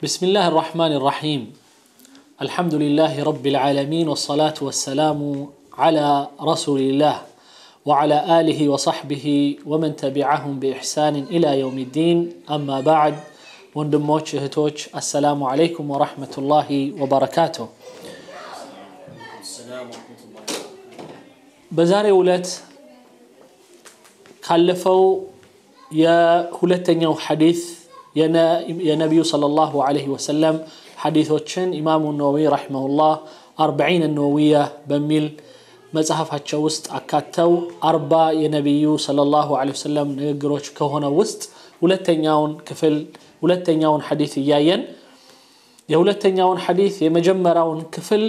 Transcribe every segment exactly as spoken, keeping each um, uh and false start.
بسم الله الرحمن الرحيم الحمد لله رب العالمين والصلاة والسلام على رسول الله وعلى آله وصحبه ومن تبعهم بإحسان إلى يوم الدين أما بعد وندموش هتوش السلام عليكم ورحمة الله وبركاته السلام ورحمة الله بزاري ولات خلفوا يا هلتنيو حديث يا نبي صلى الله عليه وسلم حديثوچن امام النووي رحمه الله أربعين النووية بميل مصحفاچو ውስጥ አካተው أربعة የነብዩ صلى الله عليه وسلم ንግግሮች ከሆነ ውስጥ ሁለተኛውን ክፍል ሁለተኛውን ሐዲስ ያያየን የሁለተኛውን ሐዲስ የመጀመሪያውን ክፍል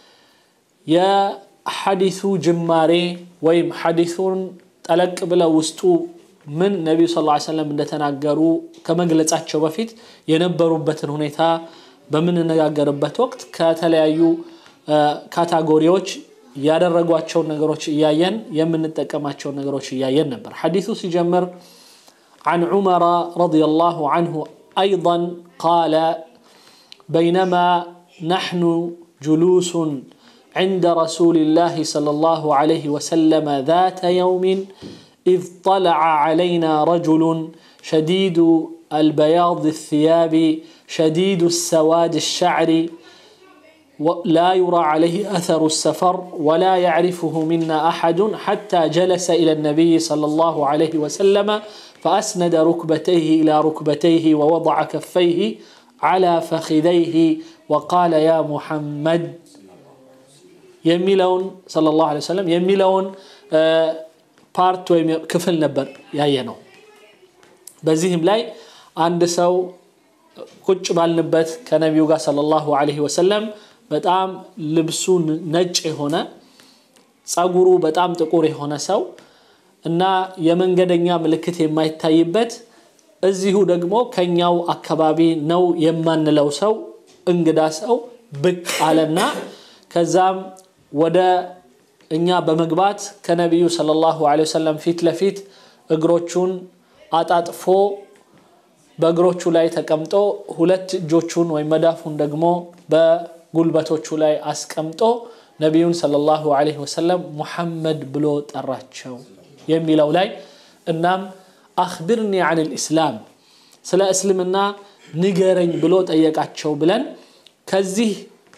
የሐዲሱ ጅማሬ ወይም ሐዲሱን ጠለቅ ብለው ውስጡ ምን ነብዩ ሰለላሁ ዐለይሂ ወሰለም እንደተናገሩ ከመግለጻቸው በፊት የነበሩበትን ሁኔታ በምን ነጋገርበት ወቅት ከተለያዩ ካታጎሪዎች ያደረጓቸው ነገሮች ያያየን የምንጠቀማቸው ነገሮች ያያየን ነበር ሐዲሱ ሲጀምር عن عمر رضي الله عنه ايضا قال بينما نحن جلوس عند رسول الله صلى الله عليه وسلم ذات يوم إذ طلع علينا رجل شديد البياض الثياب شديد السواد الشعر لا يرى عليه أثر السفر ولا يعرفه منا أحد حتى جلس إلى النبي صلى الله عليه وسلم فأسند ركبتيه إلى ركبتيه ووضع كفيه على فخذيه وقال يا محمد يميلون صلى الله عليه وسلم يميلون آه ፓርት ወይ ክፍል ነበር ያየነው በዚህም ላይ አንድ ሰው ቁጭ ባልንበት ከነብዩ ጋር ሰለላሁ ዐለይሂ ወሰለም በጣም ልብሱ ነጭ የሆነ ጸጉሩ በጣም ጥቁር የሆነ ሰው እና የመንገደኛ ምልክት የማይታይበት እዚሁ ደግሞ ከኛው አካባቢ ነው የማንለው ሰው እንግዳ ሰው ብቅ አለና ከዛም ወደ እኛ በመግባት ከነብዩ ሰለላሁ ዐለይሂ ወሰለም ፊት ለፊት እግሮቹን አጣጥፎ በእግሮቹ ላይ ተቀምጦ ሁለት እጆቹን ወይ መዳፉን ደግሞ በጉልበቶቹ ላይ አስቀምጦ ነብዩን ሰለላሁ ዐለይሂ ወሰለም ሙሐመድ ብሎ ጠራቸው የሚለው ላይ እናም አخبرني عن الاسلام ስለ እስልምና ንገረኝ ብሎ ጠየቃቸው ብለን ከዚህ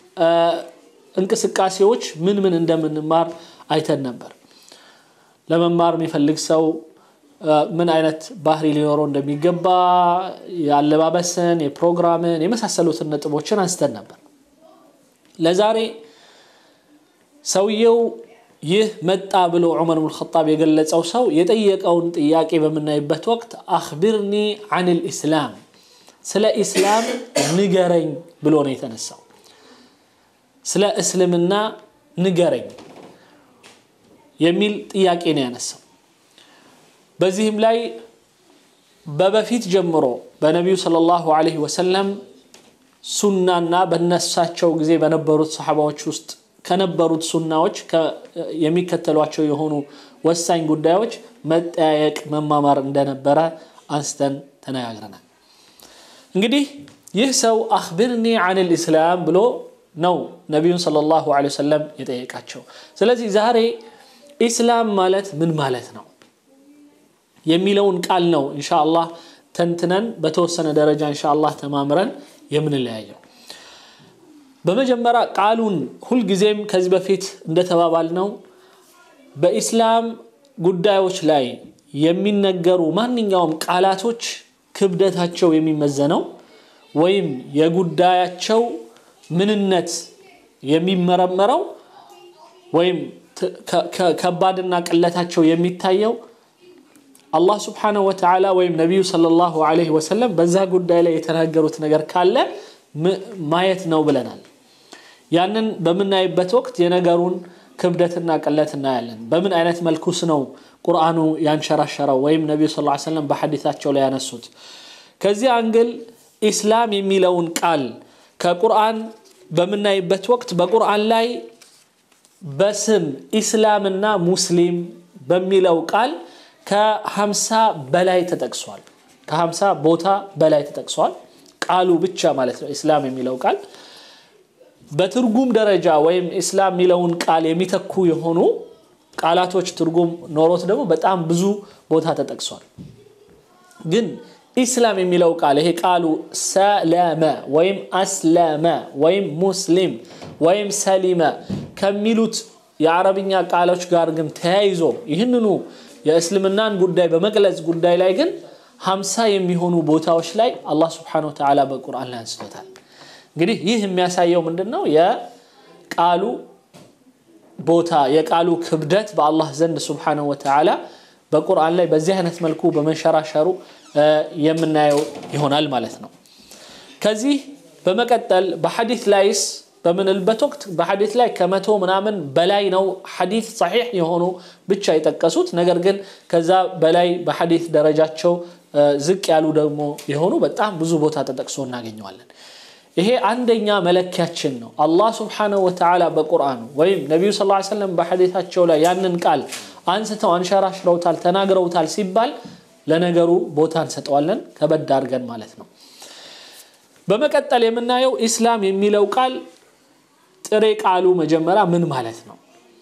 እንቅስቃሴዎች ምን ምን እንደምንማር አይተን ነበር ለመማር የሚፈልግ ሰው ምን አይነት ባህሪ ሊኖረው እንደሚገባ ያለባበስን የፕሮግራምን የመሳሰሉትን ነጥቦችን አንስተን ነበር ለዛሬ ሰውየው ይህ መጣ ብሎ ዑመር ኢብኑ ኸጣብ የገለጸው ሰው የጠየቀውን ጥያቄ በመናይበት ወቅት አخبرني عن الاسلام ስለ እስላም ንገረኝ ብሎ ነው የተነሳው ስለ እስልምና ንገረኝ የሚል ጥያቄ ነው ያነሳው በዚህም ላይ በበፊት ጀምሮ በነብዩ ሰለላሁ ዐለይሂ ወሰለም ሱናና በነሳቸው ጊዜ በነበሩት ሱሐባዎች ውስጥ ከነበሩት ሱናዎች የሚከተሏቸው የሆኑ ወሳኝ ጉዳዮች መጠያየቅ መማማር እንደነበረ አንስተን ተነጋግረናል እንግዲህ ይህ ሰው አخبرني عن الاسلام ብሎ ነው ነብዩን ሰለላሁ ዐለይሂ ወሰለም የጠየቃቸው ስለዚህ ዛሬ እስላም ማለት ምን ማለት ነው የሚለውን ቃል ነው ኢንሻአላህ ተንትነን በተወሰነ ደረጃ ኢንሻአላህ ተማምረን የምንለያየው በመጀመሪያ ቃሉን ሁሉ ጊዜም ከዚህ በፊት እንደተባባልነው በእስላም ጉዳዮች ላይ የሚነገሩ ማንኛውም ቃላቶች ክብደታቸው የሚመዘነው ወይም የጉዳያቸው ምንነት የሚመረመረው ወይም ከባድና ቅለታቸው የሚታየው አላህ Subhanahu Wa Ta'ala ወይም ነብዩ ሰለላሁ ዐለይሂ ወሰለም በዛ ጉዳይ ላይ የተናገሩት ነገር ካለ ማየት ነው ብለናል ያንን በመናይበት ወቅት የነገሩን ክብደትና ቅለት እናያለን በምን አይነት መልኩስ ነው ቁርአኑ ያንሸራሸረው ወይም ነብዩ ሰለላሁ ዐለይሂ ወሰለም በሐዲሳቸው ላይ ያነሱት ከዚህ አንግል እስላም የሚለውን ቃል ከቁርአን በመናይበት ወቅት በቁርአን ላይ በስም እስላምና ሙስሊም በሚለው ቃል ከ50 በላይ ተጠቅሷል ከ50 ቦታ በላይ ተጠቅሷል ቃሉ ብቻ ማለት ነው እስላም የሚለው ቃል በትርጉም ደረጃ ወይም እስላም የሚለውን ቃል የሚተኩ የሆኑ ቃላቶች ትርጉም ኖሮት ደግሞ በጣም ብዙ ቦታ ተጠቅሷል ግን እስላም የሚለው ቃል ይሄ ቃሉ ሰለመ ወይም አስለመ ወይም ሙስሊም ወይም ሰሊመ ከሚሉት የአረብኛ ቃሎች ጋር ግን ተያይዞ ይህንኑ የእስልምናን ጉዳይ በመግለጽ ጉዳይ ላይ ግን ሃምሳ የሚሆኑ ቦታዎች ላይ አላህ Subhanahu Wa Ta'ala በቁርአን ላይ አንስቶታል እንግዲህ ይህ የሚያሳየው ምንድነው የቃሉ ቦታ የቃሉ ክብደት በአላህ ዘንድ Subhanahu Wa Ta'ala በቁርአን ላይ በዚህ አይነት መልኩ በመንሸራሸሩ የምናየው ይሆናል ማለት ነው ከዚህ በመቀጠል በሐዲስ ላይስ በመንልበት ወቅት በሐዲስ ላይ ከመቶ ምናምን በላይ ነው ሐዲስ صحيح የሆኑ ብቻ ይጠቀሱት ነገር ግን ከዛ በላይ በሐዲስ ደረጃቸው ዝቅ ያሉ ደግሞ የሆኑ በጣም ብዙ ቦታ ተጠቅሶ እናገኘዋለን ይሄ አንደኛ መለኪያችን ነው አላህ Subhanahu Wa Ta'ala በቁርአኑ ወይም ነብዩ ሰለላሁ ዐለይሂ ወሰለም በሐዲሳቸው ላይ ያንን ቃል አንስተው አንሸራሽረውታል ተናግረውታል ሲባል ለነገሩ ቦታ እንሰጠዋለን ከበድ አድርገን ማለት ነው በመቀጠል የምናየው እስላም የሚለው ቃል ጥሬ ቃሉ መጀመሪያ ምን ማለት ነው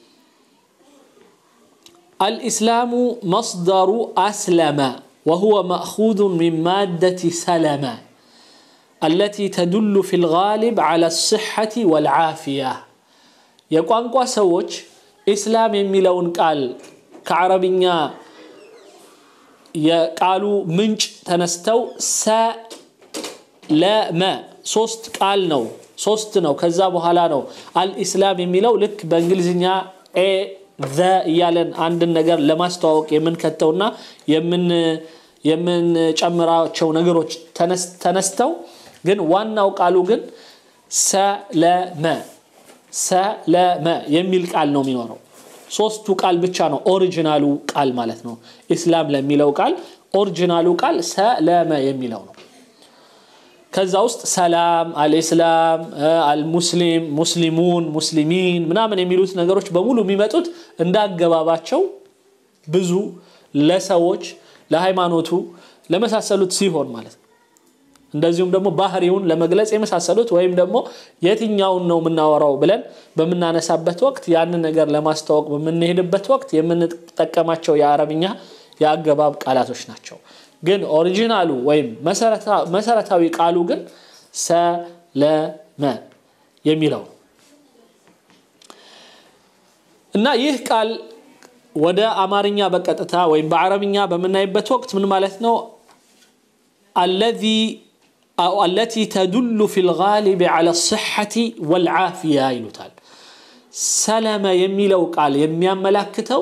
الإسلام مصدر أسلم وهو مأخوذ من مادة سلم التي تدل في الغالب على الصحة والعافية يقوانقوا سووش إسلام يميلون قال كعربية يقالوا منج تنستو سلم ሶስት ቃል ነው ሶስት ነው ከዛ በኋላ ነው አልኢስላም የሚለው ልክ በእንግሊዝኛ ኤ ዘ ያለን አንድ ነገር ለማስተዋወቅ የምንከተውና የምን የምን ጨምራቸው ነገሮች ተነስተው ግን ዋናው ቃሉ ግን ሰለመ ሰለመ የሚል ቃል ነው የሚኖረው ሶስቱ ቃል ብቻ ነው ኦሪጂናሉ ቃል ማለት ነው እስላም ለሚለው ቃል ኦሪጂናሉ ቃል ሰለመ የሚለው ነው ከዛ ውስጥ ሰላም አልኢስላም አልሙስሊም ሙስሊሙን ሙስሊሚን ምናምን የሚሉት ነገሮች በሙሉ የሚመጡት እንዳገባባቸው ብዙ ለሰዎች ለሃይማኖቱ ለመሳሰሉት ሲሆን ማለት ነው እንደዚሁም ደግሞ ባህሪውን ለመግለጽ የመሳሰሉት ወይም ደግሞ የትኛውን ነው ምናወራው ብለን በመናነሳበት ወቅት ያንን ነገር ለማስተዋወቅ በመንሄድበት ወቅት የምንጠቀማቸው የአረብኛ ያገባብ ቃላቶች ናቸው ግን ኦሪጂናሉ ወይም መሰረታው መሰረታዊ ቃሉ ግን ሰለመ የሚለው እና ይህ ቃል ወደ አማርኛ በቀጥታ ወይም በአረብኛ በመናይበት ወቅት ምን ማለት ነው الذي أو التي تدل في الغالب على الصحة والعافية يلوتال سلام يميلو قال የሚያመላክተው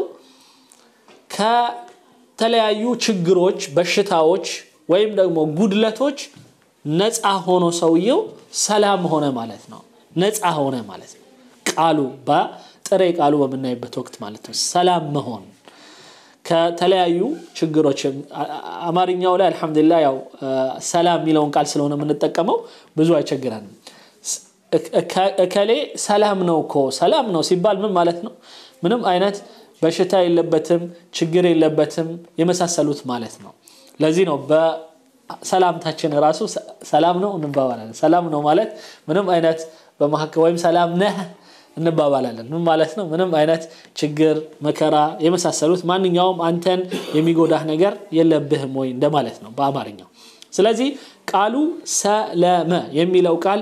ከተለያዩ ችግሮች በሽታዎች ወይም ደግሞ ጉድለቶች ነፃ ሆኖ ሰውየው ሰላም ሆነ ማለት ነው ነፃ ሆነ ማለት ነው ቃሉ በጥሬ ቃሉ በመናይበት ወቅት ማለት ነው ሰላም መሆን ከተለያዩ ችግሮች አማርኛው ላይ አልহামዱሊላህ ያው ሰላም ሚለውን ቃል ስለሆነ የምንጠቀመው ብዙ አይቸግራንም እከሌ ሰላም ነው እኮ ሰላም ነው ሲባል ምን ማለት ነው ምንም አይነት በሽታ የለበትም ችግር የለበትም የመሳሰሉት ማለት ነው ለዚህ ነው በሰላምታችን ራሱ ሰላም ነው እንባባላለን ሰላም ነው ማለት ምንም አይነት በመሐከ ወይም ሰላም ነህ እንባባላለን ምን ማለት ነው ምንም አይነት ችግር መከራ የመሳሰሉት ማንኛውም አንተን የሚጎዳህ ነገር የለብህም ወይ እንደማለት ነው በአማርኛው ስለዚህ ቃሉ ሰላመ የሚለው ቃል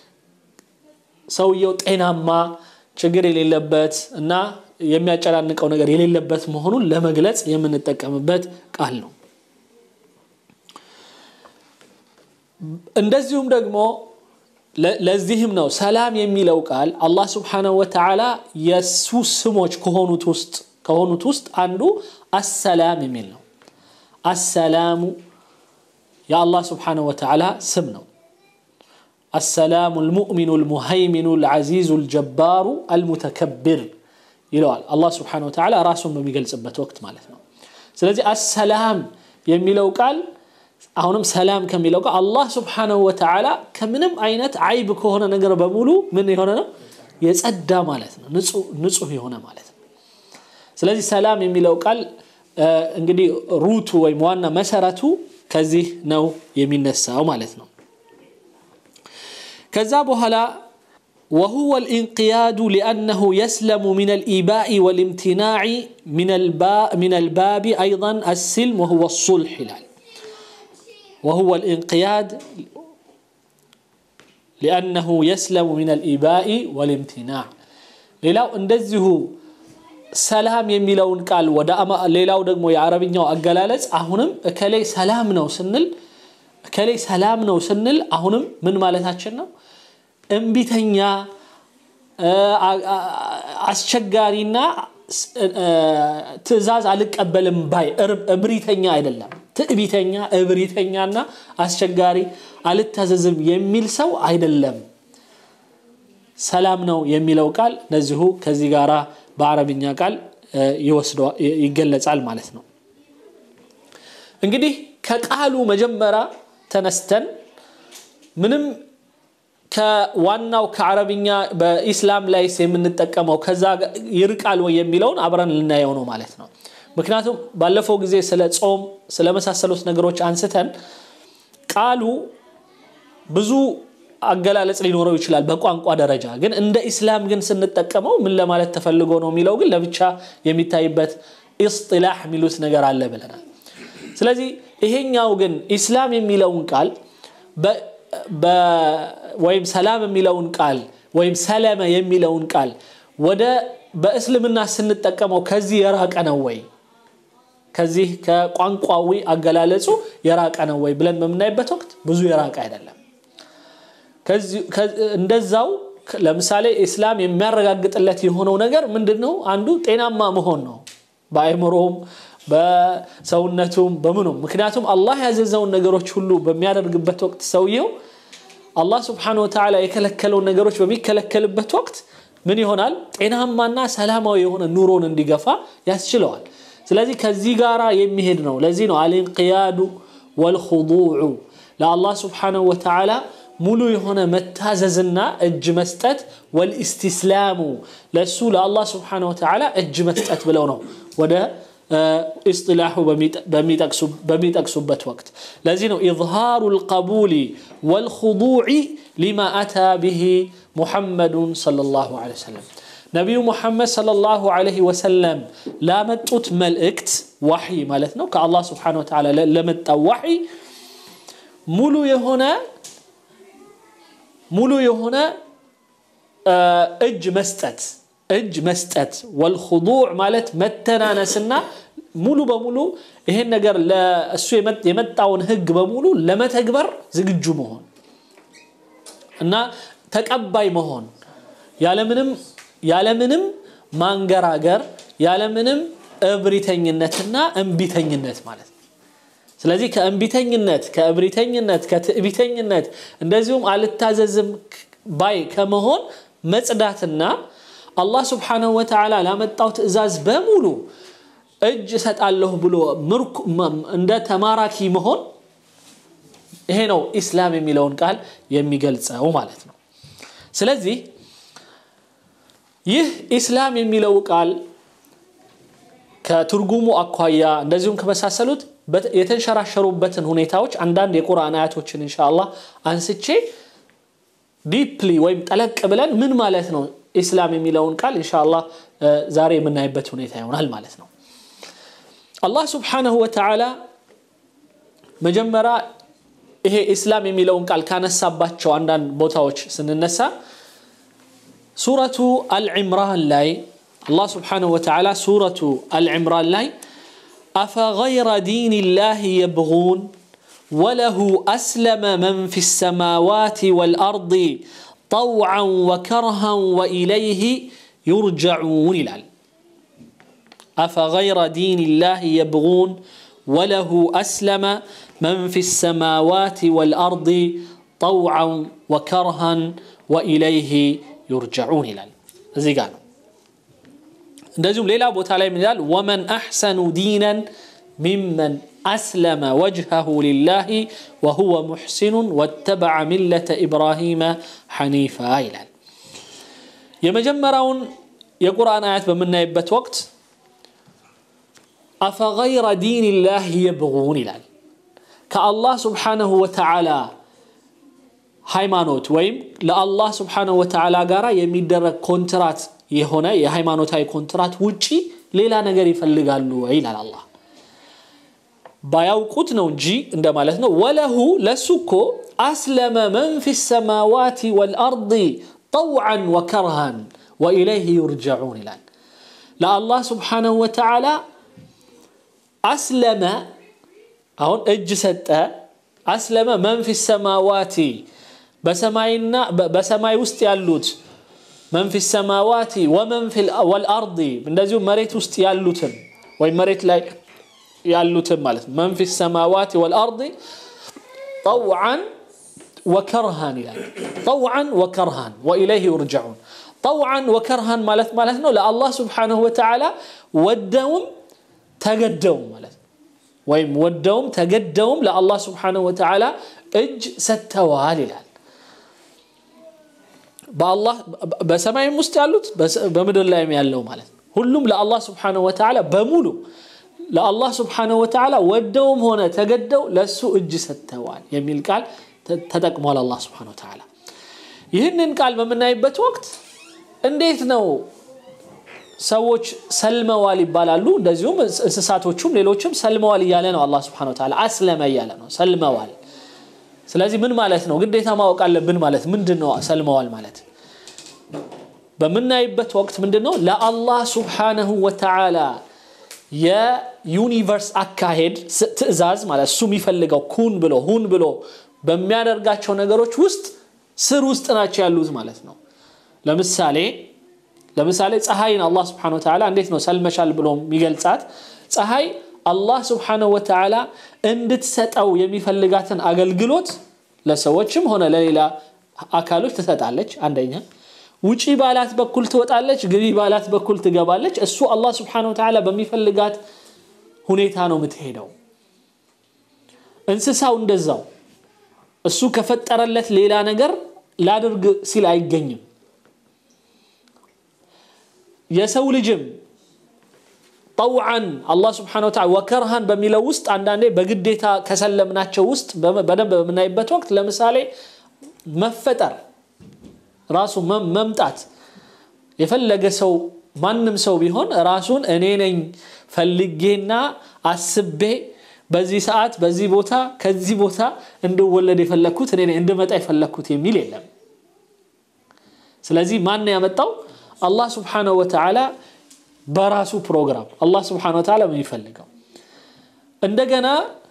ሰውየው ጤናማ ችግር የሌለበት እና የሚያጨናንቀው ነገር የሌለበት መሆኑን ለመግለጽ የምንጠቀምበት ቃል ነው እንደዚሁም ደግሞ ለዚህም ነው ሰላም የሚለው ቃል አላህ Subhanahu Wa Ta'ala የሱ ስሞች ከሆኑት ውስጥ ከሆኑት ውስጥ አንዱ አሰላም የሚል ነው አሰላሙ የአላህ Subhanahu Wa Ta'ala ስም ነው السلام المؤمن المهيمن العزيز الجبار المتكبر ይላል አላህ Subhanahu Wa Ta'ala ራሱን በሚገልጽበት ወቅት ማለት ነው ስለዚህ አሰላም የሚለው ቃል አሁንም ሰላም ከሚለው ጋር አላህ Subhanahu Wa Ta'ala ከምንም አይነት አይብ ከሆነ ነገር በሙሉ ምን የሆነ ነው የጸዳ ማለት ነው ንጹህ ንጹህ የሆነ ማለት ነው ስለዚህ ሰላም የሚለው ቃል እንግዲህ ሩቱ ወይ ዋና መሰረቱ ከዚህ ነው የሚነሳው ማለት ነው كذا بهلا وهو الانقياد لأنه يسلم من الإيباء والامتناع من الباب من الباب أيضا السلم وهو الصلح وهو الانقياد لأنه يسلم من الإيباء والامتناع ليلاو اندزه سلام يميلون قال ودا ليلاو دغمو يا عربيኛው አገላለጽ አሁንም እከሌ ሰላም ነው ስንል እከሌ ሰላም ነው ስንል አሁንም ምን ማለታችን ነው እንቢተኛ አስቸጋሪና ትዕዛዝ አልቀበልም ባይ እብሪተኛ አይደለም ትዕቢተኛ እብሪተኛና አስቸጋሪ አልታዘዝም የሚል ሰው አይደለም ሰላም ነው የሚለው ቃል ነዚሁ ከዚህ ጋራ በአረብኛ ቃል ይወስደው ይገለጻል ማለት ነው እንግዲህ ከቃሉ መጀመሪያ ተነስተን ምንም ከዋናው ከአረብኛ በእስላም ላይ የምንጠቀመው ከዛ ይርቃል ወይ የሚለውን አብረን ልናየው ነው ማለት ነው ምክንያቱም ባለፈው ጊዜ ስለ ጾም ስለ መሳሰሉት ነገሮች አንስተን ቃሉ ብዙ አገላለጽ ሊኖረው ይችላል በቋንቋ ደረጃ ግን እንደ እስላም ግን ስንጠቀመው ምን ለማለት ተፈልጎ ነው የሚለው ግን ለብቻ የሚታይበት ኢስጢላህ ሚሉት ነገር አለ ብለናል ስለዚህ ይሄኛው ግን እስላም የሚለውን ቃል በ ወይም ሰላም የሚለውን ቃል ወይም ሰላም የሚለውን ቃል ወደ በእስልምና ስንጠቀመው ከዚህ የራቀ ነው ወይ ከዚህ ከቋንቋዊ አገላለጹ የራቀ ነው ወይ ብለን በመናይበት ወቅት ብዙ የራቀ አይደለም ከዚህ እንደዛው ለምሳሌ እስላም የሚያረጋግጥለት የሆነው ነገር ምንድነው አንዱ ጤናማ መሆን ነው በአይምሮም በሰውነቱም በምኑም ምክንያቱም አላህ ያዘዘውን ነገሮች ሁሉ በሚያደርግበት ወቅት ሰውየው አላህ Subhanahu Wa Ta'ala የከለከለው ነገሮች በሚከለከልበት ወቅት ምን ይሆናል ጤናማና ሰላማዊ የሆነ ኑሮን እንዲገፋ ያስችለዋል ስለዚህ ከዚህ ጋራ የሚሄድ ነው ለዚህ ነው አልንቂያዱ ወልኹዱዑ ለአላህ Subhanahu Wa Ta'ala ሙሉ የሆነ መታዘዝና እጅ መስጠት ወልኢስቲስላሙ ለሱ ለአላህ Subhanahu Wa Ta'ala እጅ መስጠት ብለው ነው ወደ اصطلاحه بميتقسو بميتقسوበት وقت لذي ነው اظهار القبول والخضوع لما اتى به محمد صلى الله عليه وسلم نبي محمد صلى الله عليه وسلم لا مطوت ملእክት وحي ማለት ነው ከአላህ Subhanahu Wa Ta'ala ለመጣው وحي ሙሉ የሆነ ሙሉ የሆነ እጅ መስጠት እጅ መስጠት والخضوع ማለት መተናነስና ሙሉ በሙሉ ይሄን ነገር ለእሱ የመጣውን ህግ በሙሉ ለመተግበር ዝግጁ መሆን እና ተቀባይ መሆን ያለምንም ያለምንም ማንገራገር ያለምንም እብሪተኝነትና እንቢተኝነት ማለት ስለዚህ ከእንቢተኝነት ከእብሪተኝነት ከትዕቢተኝነት እንደዚሁም አልታዘዝም ባይ ከመሆን መጽዳትና الله سبحانه وتعالى ላመጣው ትዕዛዝ በሙሉ እጅ ሰጣለሁ ብሎ ምርኩ እንደ ተማራኪ መሆን ይሄ ነው እስላም የሚለውን ቃል የሚገልጸው ማለት ነው ስለዚህ ይህ እስላም የሚለው ቃል ከትርጉሙ አኳያ እንደዚሁም ከመሳሰሉት የተንሸራሸሩበትን ሁኔታዎች አንዳንድ የቁርአን አያቶችን ኢንሻአላህ አንስቼ ዲፕሊ ወይም ጠለቅ ብለን ምን ማለት ነው እስላም የሚለውን ቃል ኢንሻአላህ ዛሬ የምናይበት ሁኔታ ይሆናል ማለት ነው አላህ Subhanahu Wa Ta'ala መጀመሪያ ይሄ እስላም የሚለውን ቃል ካነሳባቸው አንዳንድ ቦታዎች ስንነሳ ሱረቱ አልኢምራን ላይ አላህ Subhanahu Wa Ta'ala ሱረቱ አልኢምራን ላይ أفغير دين الله يبغون وله أسلم من في السماوات والأرض طوعا وكرها وإليه يرجعون الى أفغير دين الله يبغون وله أسلم من في السماوات والأرض طوعا وكرها وإليه يرجعون الى زي قالوا እንደዚሁም ሌላ ቦታ ላይ ምን ይላል ومن احسن دينا ممن أسلم وجهه لله وهو محسن واتبع ملة إبراهيم حنيفا ይላል የመጀመሪያውን የቁርአን አያት በመናይበት ወቅት أفغير دين الله يبغون ይላል ከአላህ Subhanahu Wa Ta'ala ሃይማኖት ወይም ለአላህ Subhanahu Wa Ta'ala ጋራ የሚደረግ ኮንትራት የሆነ የሃይማኖታዊ ኮንትራት ውጪ ሌላ ነገር ይፈልጋሉ ይላል አላህ ባያውቁት ነው እንጂ እንደማለት ነው ወለሁ ለሱኮ አስለመ من في السماوات والارض طوعا وكرها واليه يرجعون ይላል ለአላህ Subhanahu Wa Ta'ala أسلم أهون أجسد أسلم من في السماوات بسماينا بسماي وسط يالوت من في السماوات ومن في والأرض من ذي مريت وسط يالوتن ومريت لا يالوتن مالت من في السماوات والأرض طوعا وكرها يعني طوعا وكرها وإليه يرجعون طوعا وكرها مالت مالتنا لا الله سبحانه وتعالى ودهم تقدموا مالت ويم ودهم تقدموا لا الله سبحانه وتعالى اج ستوال ይላል በአላህ በሰማይ ውስጥ ያሉት በመድር ላይ ያለው ማለት ሁሉም ለአላህ Subhanahu Wa Ta'ala በሙሉ ለአላህ Subhanahu Wa Ta'ala ወደውም ሆነ ተገደው ለሱ እጅ ሰተዋል የሚል ቃል ተጠቅሟል አላህ Subhanahu Wa Ta'ala ይህንን ቃል በመናይበት ወቅት እንዴት ነው ሰዎች ሰልመዋል ይባላሉ እንደዚሁም እንስሳቶቹም ሌሎችም ሰልመዋል ይያለ ነው አላህ Subhanahu Wa Ta'ala አስለመ ይያለ ነው ሰልመዋል ስለዚህ ምን ማለት ነው ግዴታ ማወቅ አለብን ማለት ምንድነው ሰልመዋል ማለት በመናይበት ወቅት ምንድነው ለአላህ Subhanahu Wa Ta'ala የዩኒቨርስ አካሄድ ትዕዛዝ ማለት እሱ የሚፈልገው ኩን ብሎ ሁን ብሎ በሚያደርጋቸው ነገሮች ውስጥ ስር ውስጥ ናቸው ያሉት ማለት ነው ለምሳሌ ለምሳሌ ፀሐይን አላህ Subhanahu Wa Ta'ala እንዴት ነው ሰልመሻል ብሎ የሚገልጻት ፀሐይ አላህ Subhanahu Wa Ta'ala እንድትሰጠው የሚፈልጋትን አገልግሎት ለሰዎችም ሆነ ለሌላ አካሎች ትሰጣለች አንደኛ ውጪ ባላት በኩል ትወጣለች ግቢ ባላት በኩል ትገባለች እሱ አላህ Subhanahu Wa Ta'ala በሚፈልጋት ሁኔታ ነው የምትሄደው እንስሳው እንደዛው እሱ ከፈጠረለት ሌላ ነገር ላድርግ ሲል አይገኝም የሰው ልጅም طوعا الله سبحانه وتعالى وكرها በሚለው ውስጥ አንዳንዴ በግዴታ ከሰለምናቸው ውስጥ በደንብ በመናይበት ወቅት ለምሳሌ መፈጠር ራሱ መምጣት የፈለገ ሰው ማንንም ሰው ቢሆን ራሱን እኔ ነኝ ፈልጌና አስቤ በዚህ ሰዓት በዚህ ቦታ ከዚህ ቦታ እንደወለደ የፈለኩት እኔ ነኝ እንደመጣ የፈለኩት የሚል የለም ስለዚህ ማን ያመጣው الله سبحانه وتعالى በራሱ ፕሮግራም الله سبحانه وتعالى ምን ይፈልጋው እንደገና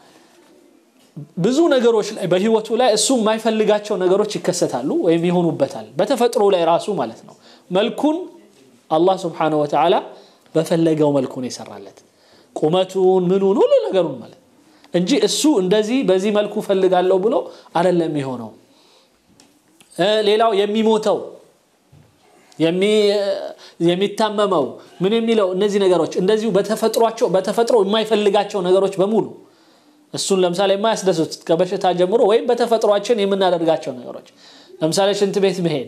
ብዙ ነገሮች ላይ በህይወቱ ላይ እሱ የማይፈልጋቸው ነገሮች ይከሰታሉ ወይም ይሆኑበታል በተፈጥሮ ላይ ራሱ ማለት ነው መልኩን الله سبحانه وتعالى በፈለገው መልኩ ነው ይሰራለት ቁመቱን ምኑን ሁሉ ነገሩን ማለት እንጂ እሱ እንደዚህ በዚህ መልኩ ፈልጋለሁ ብሎ አይደለም ይሆነው ሌላው የሚሞተው የሚ የሚታመመው ምን የሚለው እነዚህ ነገሮች እንደዚሁ በተፈጥሯቸው በተፈጥሮ የማይፈልጋቸው ነገሮች በሙሉ እሱን ለምሳሌ የማያስደስቱት ከበሽታ ጀምሮ ወይም በተፈጥሯችን የምናደርጋቸው ነገሮች ለምሳሌ ሽንት ቤት መሄድ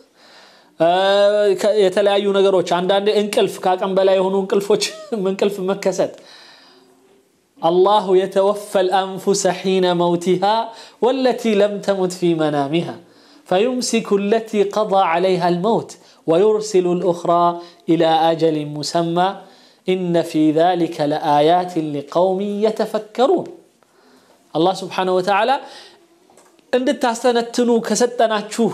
የተለያዩ ነገሮች አንዳንዴ እንቅልፍ ካቀም በላይ የሆኑ እንቅልፎች እንቅልፍ መከሰት الله يتوفى الأنفس حين موتها والتي لم تمت في منامها فيمسك التي قضى عليها الموت ويرسل الأخرى إلى أجل مسمى إن في ذلك لآيات لقوم يتفكرون الله سبحانه وتعالى عند تستنتنو كستنا تشوف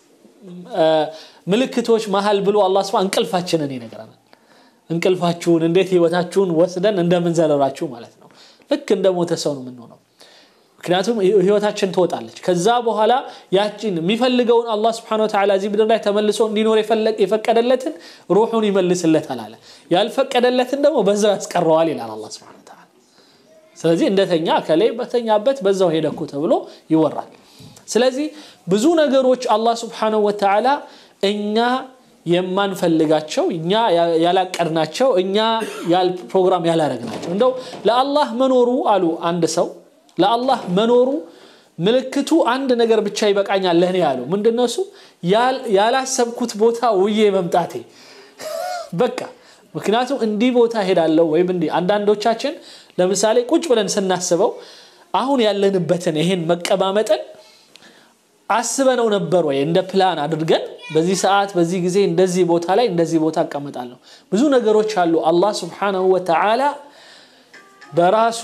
ملكتوش مهل بلو الله سبحانه انقلفاتشن ينقرنا انقلفاتشون انديت هيوتاتشون وسدن እንደምንዘለራችሁ ማለት ነው ልክ እንደሞተ ሰው ነው የምንሆነው ምክንያቱም ህይወታችን ትወጣለች ከዛ በኋላ ያቺን የሚፈልገውን አላህ Subhanahu Wa Ta'ala እዚህ ምድር ላይ ተመልሶ እንዲኖር ይፈልግ ይፈቀደለትን ሩሁን ይመልስለታል አለ ያልፈቀደለትን ደግሞ በዛው ያስቀረዋል ይላል አላህ Subhanahu Wa Ta'ala ስለዚህ እንደተኛ ከላይ በተኛበት በዛው ሄደኩ ተብሎ ይወራል ስለዚህ ብዙ ነገሮች አላህ Subhanahu Wa Ta'ala እኛ የማንፈልጋቸው እኛ ያላቀርናቸው እኛ ያል ፕሮግራም ያላረግናቸው እንደው ለአላህ መኖሩ አሉ አንድ ሰው ለአላህ መኖሩ ምልክቱ አንድ ነገር ብቻ ይበቃኛል ለኔ ያለው ምንድነው እሱ ያላሰብኩት ቦታ ውዬ መምጣቴ በቃ ምክንያቱም እንዲ ቦታ ሄዳለው ወይም እንዲ አንዳንዶቻችን ለምሳሌ ቁጭ ብለን ስናስበው አሁን ያለንበትን ይሄን መቀባመጥን አስበነው ነበር ወይ እንደ ፕላን አድርገን በዚህ ሰዓት በዚህ ጊዜ እንደዚህ ቦታ ላይ እንደዚህ ቦታ አቀመጣለሁ ብዙ ነገሮች አሉ አላህ Subhanahu Wa Ta'ala በራሱ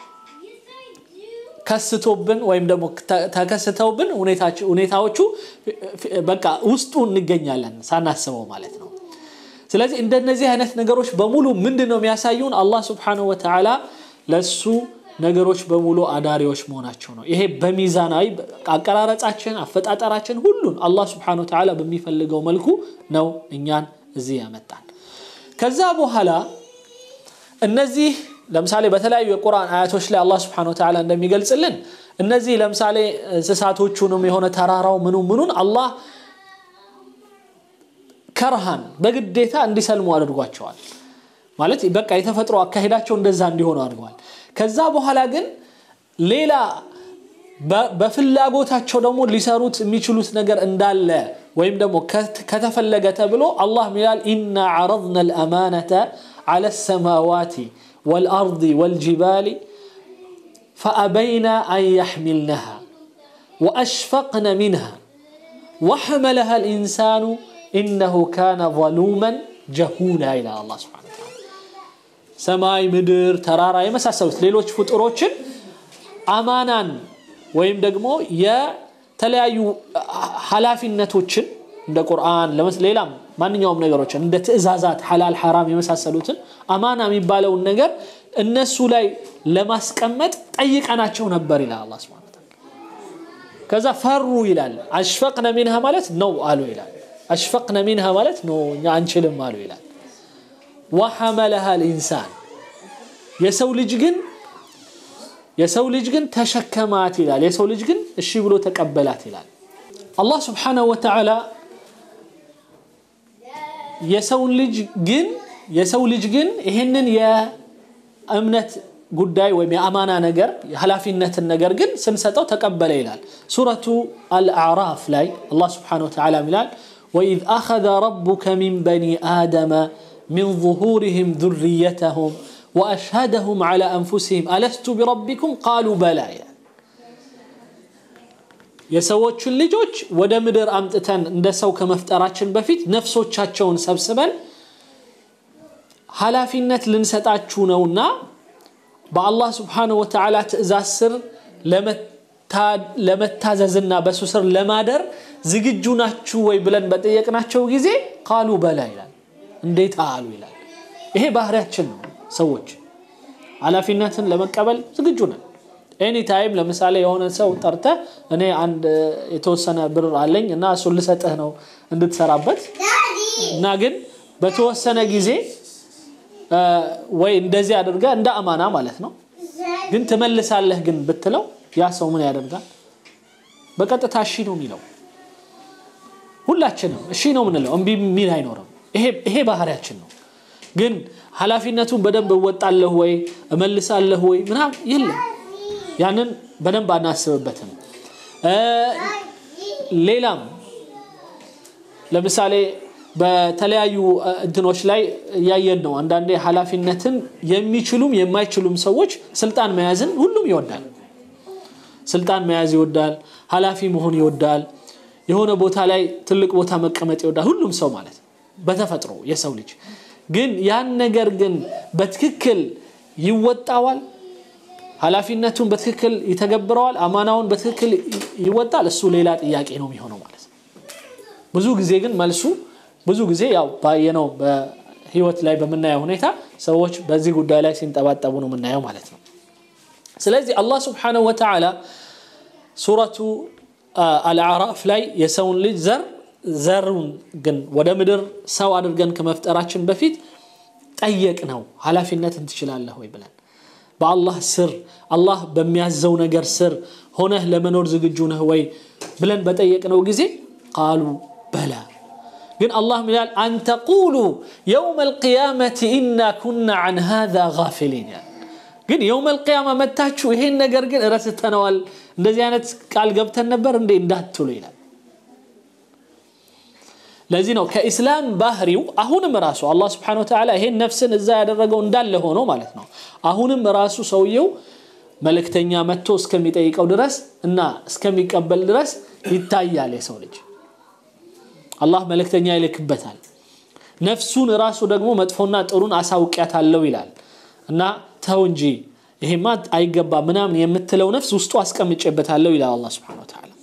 ከስቶብን ወይም ደግሞ ተከስተውብን ሁኔታቸው ሁኔታዎቹ በቃ ውስጡ እንገኛለን ሳናስበው ማለት ነው ስለዚህ እንደነዚህ አይነት ነገሮች በሙሉ ምንድነው የሚያሳዩን አላህ Subhanahu Wa Ta'ala ለሱ ነገሮች በሙሉ አዳሪዎች መሆናቸው ነው ይሄ በሚዛናዊ አቀራረጻችን አፈጣጣራችን ሁሉን አላህ Subhanahu Wa Ta'ala በሚፈልገው መልኩ ነው እኛን እዚህ ያመጣን ከዛ በኋላ እነዚህ ለምሳሌ በተለያዩ የቁርአን አያቶች ላይ አላህ Subhanahu Wa Ta'ala እንደሚገልጽልን እነዚህ ለምሳሌ እንስሳቶቹንም የሆነ ተራራው ምኑ ምኑን አላህ ከርሃን በግዴታ እንዲሰልሙ አድርጓቸዋል ማለት በቃ የተፈጥሮ አካሄዳቸው እንደዛ እንዲሆኑ አድርጓል ከዛ በኋላ ግን ሌላ በፍላጎታቸው ደግሞ ሊሰሩት የሚችሉት ነገር እንዳለ ወይም ደግሞ ከተፈለገ ተብሎ አላህ ሚላል ኢና عرضنا الامانه على السماوات والارض والجبال فابين ان يحملنها واشفقن منها وحملها الانسان انه كان ظلوما جهولا الى الله سبحانه وتعالى سماي مدر ترارا يمساسلت ሌሎች ፍጡሮችን አማናን ወይም ደግሞ የተለያዩ ሐላፊነቶችን እንደ ቁርአን ለሌላም ማንኛውም ነገሮች እንደ ትእዛዛት ሐላል ሐራም የመሳሰሉትን አማና የሚባለው ነገር እነሱ ላይ ለማስቀመጥ ጠይቀናቸው ነበር ይላል አላህ Subhanahu Wa Ta'ala ከዛ ፈሩ ይላል አሽፈቅነ منها ማለት ነው አሉ ይላል አሽፈቅነ منها ማለት ነው እኛ አንችልም አሉ ይላል وحملها الانسان የሰው ልጅ ግን የሰው ልጅ ግን ተሸከማት ይላል የሰው ልጅ ግን እሺ ብሎ ተቀበላት ይላል አላህ Subhanahu Wa Ta'ala የሰው ልጅ ግን የሰው ልጅ ግን ይሄንን የእምነት ጉዳይ ወይም የአማና ነገር የሐላፊነትን ነገር ግን ስንሰጠው ተቀበለ ይላል ሱረቱ አልአዕራፍ ላይ አላህ Subhanahu Wa Ta'ala ይላል وإذ أخذ ربك من بني آدم من ظهورهم ذريتهم وأشهدهم على أنفسهم ألست بربكم قالوا بلى የሰዎችን ልጆች ወደ ምድር አምጥተን እንደሰው ከመፍጠራችን በፊት ነፍሶቻቸውን ሰብስበን ሐላፊነት ልንሰጣችሁ ነውና በአላህ Subhanahu Wa Ta'ala ትእዛዝ ስር ለመታዘዝና በሱ ስር ለማደር ዝግጁ ናችሁ ወይ ብለን በጠየቅናቸው ጊዜ قالوا بلى ይላል እንዴት አሉ ይላል ይሄ ባህሪያችን ነው ሰዎች ሐላፊነትን ለመቀበል ዝግጁ ነን any time ለምሳሌ የሆነ ሰው ጠርተ እኔ አንድ የተወሰነ ብር አለኝ እና እሱ ልሰጥህ ነው እንድትሰራበት እና ግን በተወሰነ ጊዜ ወይ እንደዚህ አድርጋ እንደ አማና ማለት ነው ግን ተመልሳለህ ግን ብትለው ያ ሰው ምን ያደርጋል በቀጥታ እሺ ነው የሚለው ሁላችንም እሺ ነው ምንለው እምቢ ሚል አይኖርም ይሄ ይሄ ባህሪያችን ነው ግን ሐላፊነቱን በደንብ ወጣለህ ወይ እመልሳለህ ወይ ምናም የለም ያንን በደንብ አናስብበትም ሌላም ለምሳሌ በተለያዩ እንትኖች ላይ ያየን ነው አንዳንዴ ሐላፊነትን የሚችሉም የማይችሉም ሰዎች ስልጣን መያዝን ሁሉም ይወዳል ስልጣን መያዝ ይወዳል ሐላፊ መሆን ይወዳል የሆነ ቦታ ላይ ትልቅ ቦታ መቀመጥ ይወዳል ሁሉም ሰው ማለት በተፈጥሮ የሰው ልጅ ግን ያን ነገር ግን በትክክል ይወጣዋል ሐላፊነቱን በትክክል ይተገብረዋል አማናውን በትክክል ይወጣል እሱ ሌላ ጥያቄ ነው የሚሆነው ማለት ነው ብዙ ጊዜ ግን መልሱ ብዙ ጊዜ ያው ባየነው በህይወት ላይ በመናየው ሁኔታ ሰዎች በዚህ ጉዳይ ላይ ሲንጠባጠቡ ነው የምናየው ማለት ነው ስለዚህ አላህ Subhanahu Wa Ta'ala ሱረቱ አልአዕራፍ ላይ የሰውን ልጅ ዘር ዘሩን ግን ወደ ምድር ሰው አድርገን ከመፍጠራችን በፊት ጠየቅነው ሐላፊነትን ትችላለህ ወይ ብለን በአላህ ስር አላህ በሚያዘው ነገር ስር ሆነህ ለመኖር ዝግጁ ነህ ወይ ብለን በጠየቅነው ጊዜ قالوا بلى ግን አላህ ይላል አን ተቁሉ يوم القيامه إنا كنا عن هذا غافلين ግን يوم القيامه መታችሁ ይሄን ነገር ግን ረስተነዋል እንደዚህ አይነት ቃል ገብተን ነበር እንዴ እንዳትሉ ይላል ለዚህ ነው ከኢስላም ባህሪው አሁንም ራሱ አላህ Subhanahu Wa Ta'ala ይሄን ነፍስን እዛ ያደረገው እንዳለ ሆኖ ማለት ነው አሁንም ራሱ ሰውየው መልእክተኛ መጥቶ እስከሚጠይቀው ድረስ እና እስከሚቀበል ድረስ ይታያል የሰው ልጅ አላህ መልእክተኛ ይልክበታል ነፍሱን ራሱ ደግሞ መጥፎና ጥሩን አሳውቂያታለሁ ይላል እና ተው እንጂ ይሄማ አይገባ ምናምን የምትለው ነፍስ ውስጡ አስቀምጬበታለሁ ይላል አላህ Subhanahu Wa Ta'ala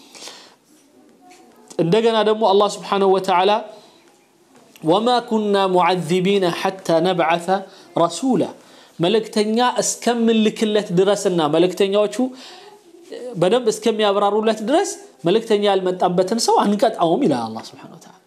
እንደገና ደግሞ አላህ Subhanahu Wa Ta'ala وما كنا معذبين حتى نبعث رسولا መልእክተኛ እስከምልክለት ድረስና መልእክተኛዎቹ በደንብ እስከሚያብራሩለት ድረስ መልእክተኛ ያልመጣበትን ሰው አንቀጣውም ይላል አላህ Subhanahu Wa Ta'ala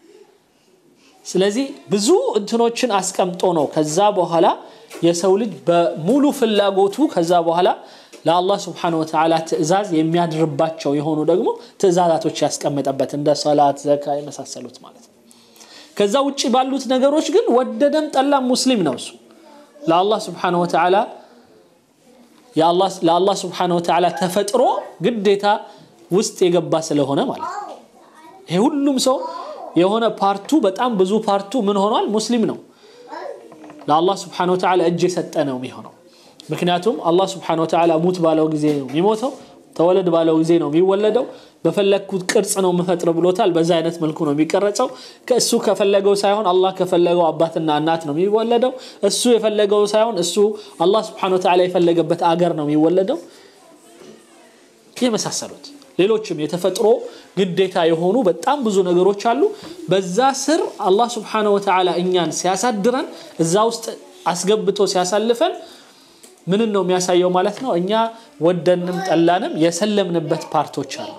ስለዚህ ብዙ እንትኖችን አስቀምጦ ነው ከዛ በኋላ የሰው ልጅ በሙሉ ፍላጎቱ ከዛ በኋላ ለአላህ Subhanahu Wa Ta'ala ትእዛዝ የሚያድርባቸው የሆኑ ደግሞ ትእዛዛቶች ያስቀመጠበት እንደ ሶላት ዘካ የመሳሰሉት ማለት ነው ከዛ ውጪ ባሉት ነገሮች ግን ወደደም ጠላም ሙስሊም ነው እሱ ለአላህ Subhanahu Wa Ta'ala ያአላህ ለአላህ Subhanahu Wa Ta'ala ተፈጥሮ ግዴታ ውስጥ የገባ ስለሆነ ማለት ነው ይሄ ሁሉም ሰው የሆነ ፓርቱ በጣም ብዙ ፓርቱ ምን ሆኗል ሙስሊም ነው ለአላህ Subhanahu Wa Ta'ala እጅ የሰጠ ነው የሚሆነው ምክንያቱም አላህ Subhanahu Wa Ta'ala ሙት ባለው ጊዜ ነው የሚሞተው ተወለድ ባለው ጊዜ ነው የሚወለደው በፈለኩት ቅርጽ ነው መፈጥር ብሎታል በዛ አይነት መልኩ ነው የሚቀርጸው ከእሱ ከፈለገው ሳይሆን አላህ ከፈለገው አባትና እናት ነው የሚወለደው እሱ የፈለገው ሳይሆን እሱ አላህ Subhanahu Wa Ta'ala የፈለገበት አገር ነው የሚወለደው የመሳሰሉት ሌሎችም የተፈጥሮ ግዴታ የሆኑ በጣም ብዙ ነገሮች አሉ በዛ ስር አላህ Subhanahu Wa Ta'ala እኛን ሲያሳድረን እዛ ውስጥ አስገብቶ ሲያሳልፈን ምን ነው የሚያሳየው ማለት ነው እኛ ወደንም ጠላንም የሰለምንበት ፓርቶች አሉ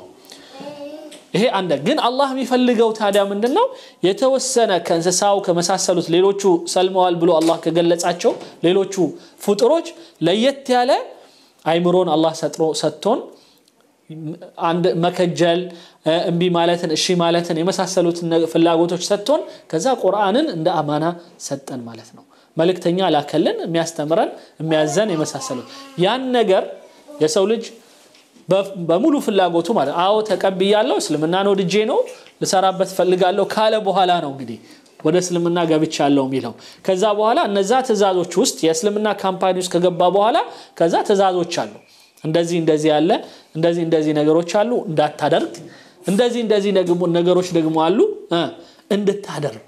ይሄ አንደ ግን አላህ የሚፈልገው ታዲያ ምንድነው የተወሰነ ከእንስሳው ከመሳሰሉት ሌሎቹ ሰልመዋል ብሎ አላህ ከገለጻቸው ሌሎቹ ፍጡሮች ለየት ያለ አይምሮን አላህ ሰጥሮ ሰጥቶን አንድ መከጀል እንቢ ማለትን እሺ ማለትን የመሳሰሉት ፍላጎቶች ሰጥቶን ከዛ ቁርአንን እንደ አማና ሰጠን ማለት ነው መልእክተኛ ላከልን የሚያስተምረን የሚያዘን የመሳሰሉት ያን ነገር የሰው ልጅ በሙሉ ፍላጎቱ ማለት አው ተቀብያለሁ እስልምና ነው ድጄ ነው ለሰራበት ፈልጋለሁ ካለ በኋላ ነው እንግዲህ ወደ እስልምና ገብቻለሁ የሚለው ከዛ በኋላ እነዛ ትእዛዞች ውስጥ የእስልምና ካምፓኒ ውስጥ ከገባ በኋላ ከዛ ትእዛዞች አሉ እንደዚህ እንደዚህ ያለ እንደዚህ እንደዚህ ነገሮች አሉ እንዳታደርግ እንደዚህ እንደዚህ ነገሮች ደግሞ አሉ እንድታደርግ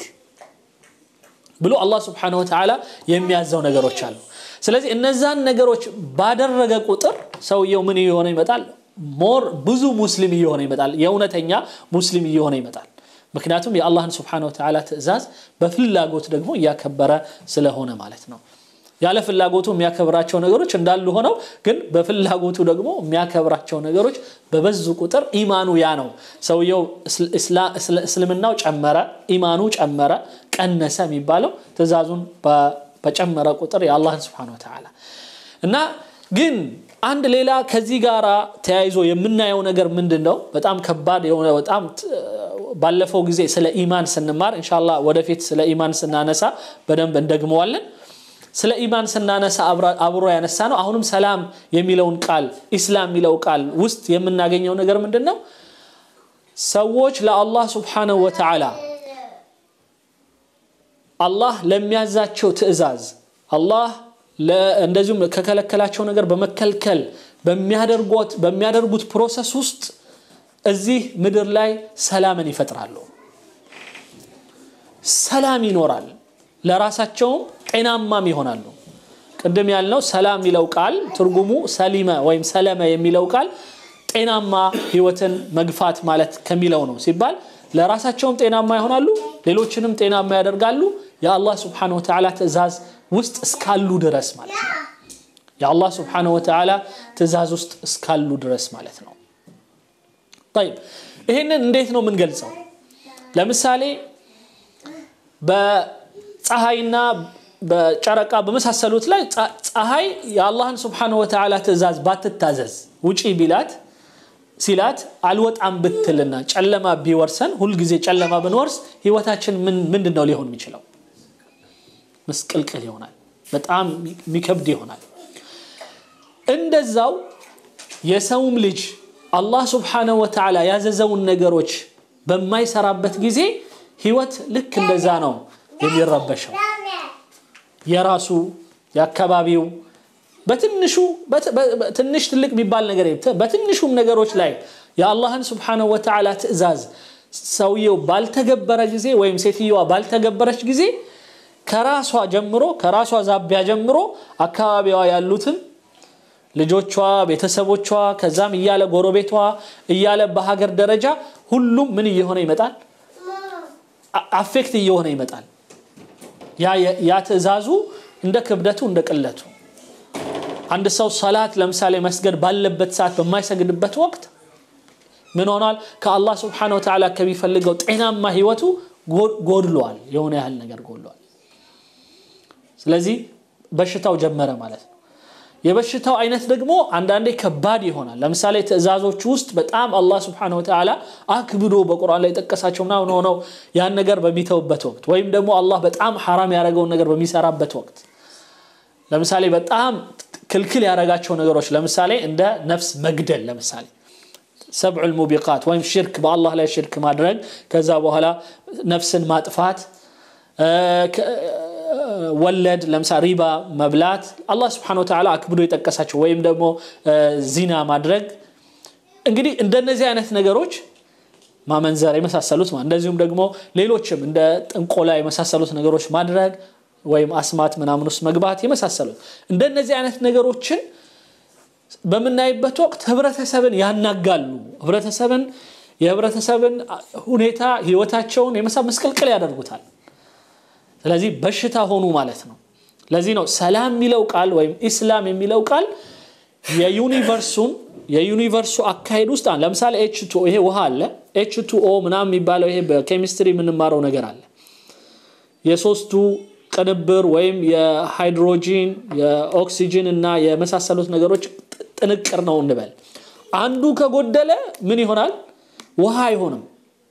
ብሎ አላህ Subhanahu Wa Ta'ala የሚያዘው ነገሮች አሉ ስለዚህ እነዛን ነገሮች ባደረገ ቁጥር ሰውየው ምን ይሆነ ይመጣል ሞር ብዙ ሙስሊም ይሆነ ይመጣል የእውነተኛ ሙስሊም ይሆነ ይመጣል ምክንያቱም የአላህን Subhanahu Wa Ta'ala ትእዛዝ በፍላጎት ደግሞ ያከበረ ስለሆነ ማለት ነው ያለ ፍላጎቱ የሚያከብራቸው ነገሮች እንዳሉ ሆነው ግን በፍላጎቱ ደግሞ የሚያከብራቸው ነገሮች በበዙ ቁጥር ኢማኑ ያ ነው ሰውየው እስልምናው ጨመረ ኢማኑ ጨመረ ቀነሰ የሚባለው ትእዛዙን በጨመረ ቁጥር የአላህን Subhanahu Wa Ta'ala እና ግን አንድ ሌላ ከዚህ ጋራ ተያይዞ የምናየው ነገር ምንድነው በጣም ከባድ የሆነ በጣም ባለፈው ጊዜ ስለ ኢማን ስንማር ኢንሻአላህ ወደፊት ስለ ኢማን ስናነሳ በደንብ እንደግመዋለን ስለ ኢማን ስናነሳ አብሮ ያነሳ ነው አሁንም ሰላም የሚለውን ቃል ኢስላም የሚለው ቃል ውስጥ የምናገኘው ነገር ምንድነው ሰዎች ለአላህ Subhanahu Wa Ta'ala አላህ ለሚያዛቸው ትእዛዝ አላህ እንደዚሁም ከከለከላቸው ነገር በመከልከል በሚያደርጉት በሚያደርጉት ፕሮሰስ ውስጥ እዚህ ምድር ላይ ሰላምን ይፈጥራሉ ሰላም ይኖራል ለራሳቸው ጤናማም ይሆናሉ ቀደም ያልነው ሰላም የሚለው ቃል ትርጉሙ ሰሊማ ወይም ሰለማ የሚለው ቃል ጤናማ ህይወትን መግፋት ማለት ከሚለው ነው ሲባል ለራሳቸውም ጤናማ ይሆናሉ ሌሎችንም ጤናማ ያደርጋሉ የአላህ Subhanahu Wa Ta'ala ትእዛዝ ውስጥ እስካሉ ድረስ ማለት ነው የአላህ Subhanahu Wa Ta'ala ትእዛዝ ውስጥ እስካሉ ድረስ ማለት ነው طيب ይሄንን እንዴት ነው ምን ገልጸው ለምሳሌ በፀሐይና በጨረቃ በመሳሰሉት ላይ ፀሐይ የአላህን Subhanahu Wa Ta'ala ትእዛዝ ባትታዘዝ ውጪ ቢላት ሲላት አልወጣም ብትልና ጨለማ ቢወርሰን ሁሉ ጊዜ ጨለማ ብንወርስ ህይወታችን ምን ምንድነው ሊሆን የሚችለው መስቀልቀል ይሆናል በጣም ሚከብድ ይሆናል እንደዛው የሰውም ልጅ አላህ Subhanahu Wa Ta'ala ያዘዘውን ነገሮች በማይሰራበት ጊዜ ህይወት ልክ እንደዛ ነው የሚረበሸው የራሱ ያከባቢው በትንሹ በትንሽ ትልቅ ቢባል ነገር በትንሹም ነገሮች ላይ የአላህን Subhanahu Wa Ta'ala ትእዛዝ ሰውየው ባልተገበረ ጊዜ ወይም ሴትየዋ ባልተገበረች ጊዜ ከራሷ ጀምሮ ከራሷ ዛቢያ ጀምሮ አካባቢዋ ያሉትን ልጆቿ ቤተሰቦቿ ከዛም ይያለ ጎረቤቷ ይያለ በሀገር ደረጃ ሁሉም ምን እየሆነ ይመጣል አፌክት እየሆነ ይመጣል ያ ያ ትእዛዙ እንደ ክብደቱ እንደ ቅለቱ አንድ ሰው ሶላት ለምሳሌ መስገድ ባለበት ሰዓት በማይሰግድበት ወቅት ምን ሆናል ከአላህ Subhanahu Wa Ta'ala ከሚፈልገው ጤናማ ህይወቱ ጎድሏል የሆነ ያህል ነገር ጎድሏል ስለዚህ በሽታው ጀመረ ማለት ነው የበሽታው አይነት ደግሞ አንዳንዴ ከባድ ይሆናል ለምሳሌ ትእዛዞች ውስጥ በጣም አላህ Subhanahu Wa Ta'ala አክብዶ በቁርአን ላይ ተጠቀሳቸው ነው ነው ነው ያን ነገር በሚተውበት ወቅት ወይም ደግሞ አላህ በጣም حرام ያረጋው ነገር በሚሰራበት ወቅት ለምሳሌ በጣም ክልክል ያረጋቸው ነገሮች ለምሳሌ እንደ ነፍስ መግደል ለምሳሌ سبع الموبقات وهم شرك بالله لا شرك ማድረግ ከዛ በኋላ ነፍስን ማጥፋት ወለድ ለምሳሌ ሪባ መብላት አላህ Subhanahu Wa Ta'ala አክብዶ ይጠቀሳቸው ወይም ደግሞ ዚና ማድረግ እንግዲህ እንደነዚህ አይነት ነገሮች ማመንዘር የመሳሰሉት ማለት እንደዚሁም ደግሞ ሌሎችም እንደ ጥንቆላ የመሳሰሉት ነገሮች ማድረግ ወይም አስማት ምናምን ውስጥ መግባት የመሳሰሉት እንደነዚህ አይነት ነገሮችን በመናይበት ወቅት ህብረተሰብን ያናጋሉ ህብረተሰብን የህብረተሰብን ሁኔታ ህይወታቸውን የመሳብ መስቀልቀል ያደርጉታል ስለዚህ በሽታ ሆኑ ማለት ነው ለዚህ ነው ሰላም የሚለው ቃል ወይም ኢስላም የሚለው ቃል የዩኒቨርሱን የዩኒቨርሱ አካሄድ ውስጥ አለ ለምሳሌ ኤች ቱ ኦ ይሄ ውሃ አለ ኤች ቱ ኦ ምናምን የሚባለው ይሄ በኬሚስትሪ ምንማረው ነገር አለ የሶስቱ ቅንብር ወይም የሃይድሮጂን የኦክሲጅን እና የመሳሰሉት ነገሮች ጥንቅር ነው እንበል አንዱ ከጎደለ ምን ይሆናል ውሃ አይሆንም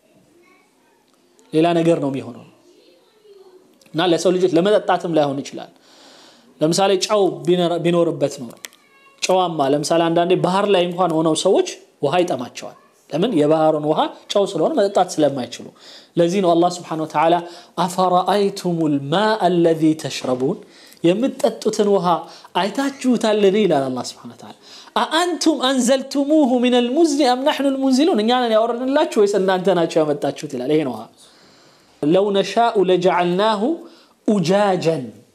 ሌላ ነገር ነው የሚሆነው እና ለሰው ልጅ ለመጠጣትም ላይሆን ይችላል ለምሳሌ ጫው ቢኖርበት ነው ጫዋማ ለምሳሌ አንዳንዴ ባህር ላይ እንኳን ሆነው ሰዎች ውሃ ይጠማቸዋል ለምን የባህሩን ውሃ ጫው ስለሆነ መጠጣት ስለማይችሉ ለዚህ ነው አላህ Subhanahu Wa Ta'ala አፈራአይቱሙል ማአ الذي تشربون የምትጠጡትን ውሃ አይታችሁታል ይላል አላህ Subhanahu Wa Ta'ala أأنتم أنزلتموه من المزن أم نحن المنزلون እኛ ነን ያወረድንላችሁ ወይስ እናንተ ናችሁ ያመጣችሁት ይላል ይሄ ነው لو نشاء لجعلناه أجاجا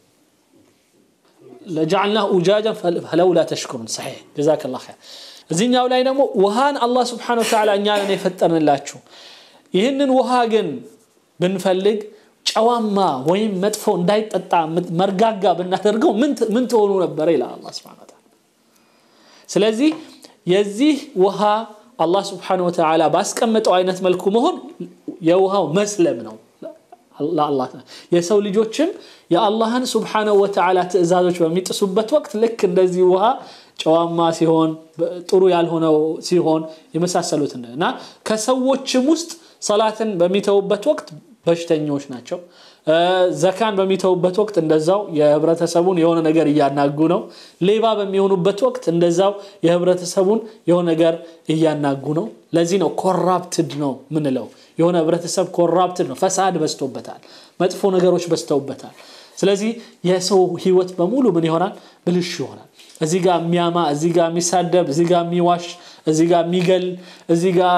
لجعلناه أجاجا فلولا تشكرون صحيح جزاك الله خير እዚህኛው ላይ ደግሞ ውሃን አላህ Subhanahu Wa Ta'ala እኛ ነን የፈጠርንላችሁ ይሄንን ውሃ ግን ብንፈልግ ጫዋማ ወይም መጥፎ እንዳይጠጣ መርጋጋ ብናደርገው ምን ምን ተሆኑ ነበር ይላል አላህ Subhanahu Wa Ta'ala ስለዚህ የዚህ ውሃ አላህ Subhanahu Wa Ta'ala ባስቀመጠው አይነት መልኩ መሆን የውሃው መስለም ነው ለአላህ የሰው ልጆችም የአላህን Subhanahu Wa Ta'ala ትእዛዞች በሚጥሱበት ወቅት ልክ እንደዚህ ውሃ ጨዋማ ሲሆን ጥሩ ያልሆነው ሲሆን የመሳሰሉት እና ከሰዎችም ውስጥ ሰላትን በሚተውበት ወቅት በሽተኞች ናቸው ዘካን በሚተውበት ወቅት እንደዛው የህብረተሰቡን የሆነ ነገር ያናጉ ነው ሌባ በሚሆኑበት ወቅት እንደዛው የህብረተሰቡን የሆነ ነገር ያናጉ ነው ለዚህ ነው ኮራፕትድ ነው ምንለው የሆነ ህብረተሰብ ኮራፕትድ ነው ፈሳድ በስተውበታል መጥፎ ነገሮች በስተውበታል ስለዚህ የሰው ህይወት በሙሉ ምን ይሆናል ብልሽ ይሆናል እዚህ ጋር የሚያማ እዚህ ጋር የሚሳደብ እዚህ ጋር የሚዋሽ እዚህ ጋር የሚገል እዚህ ጋር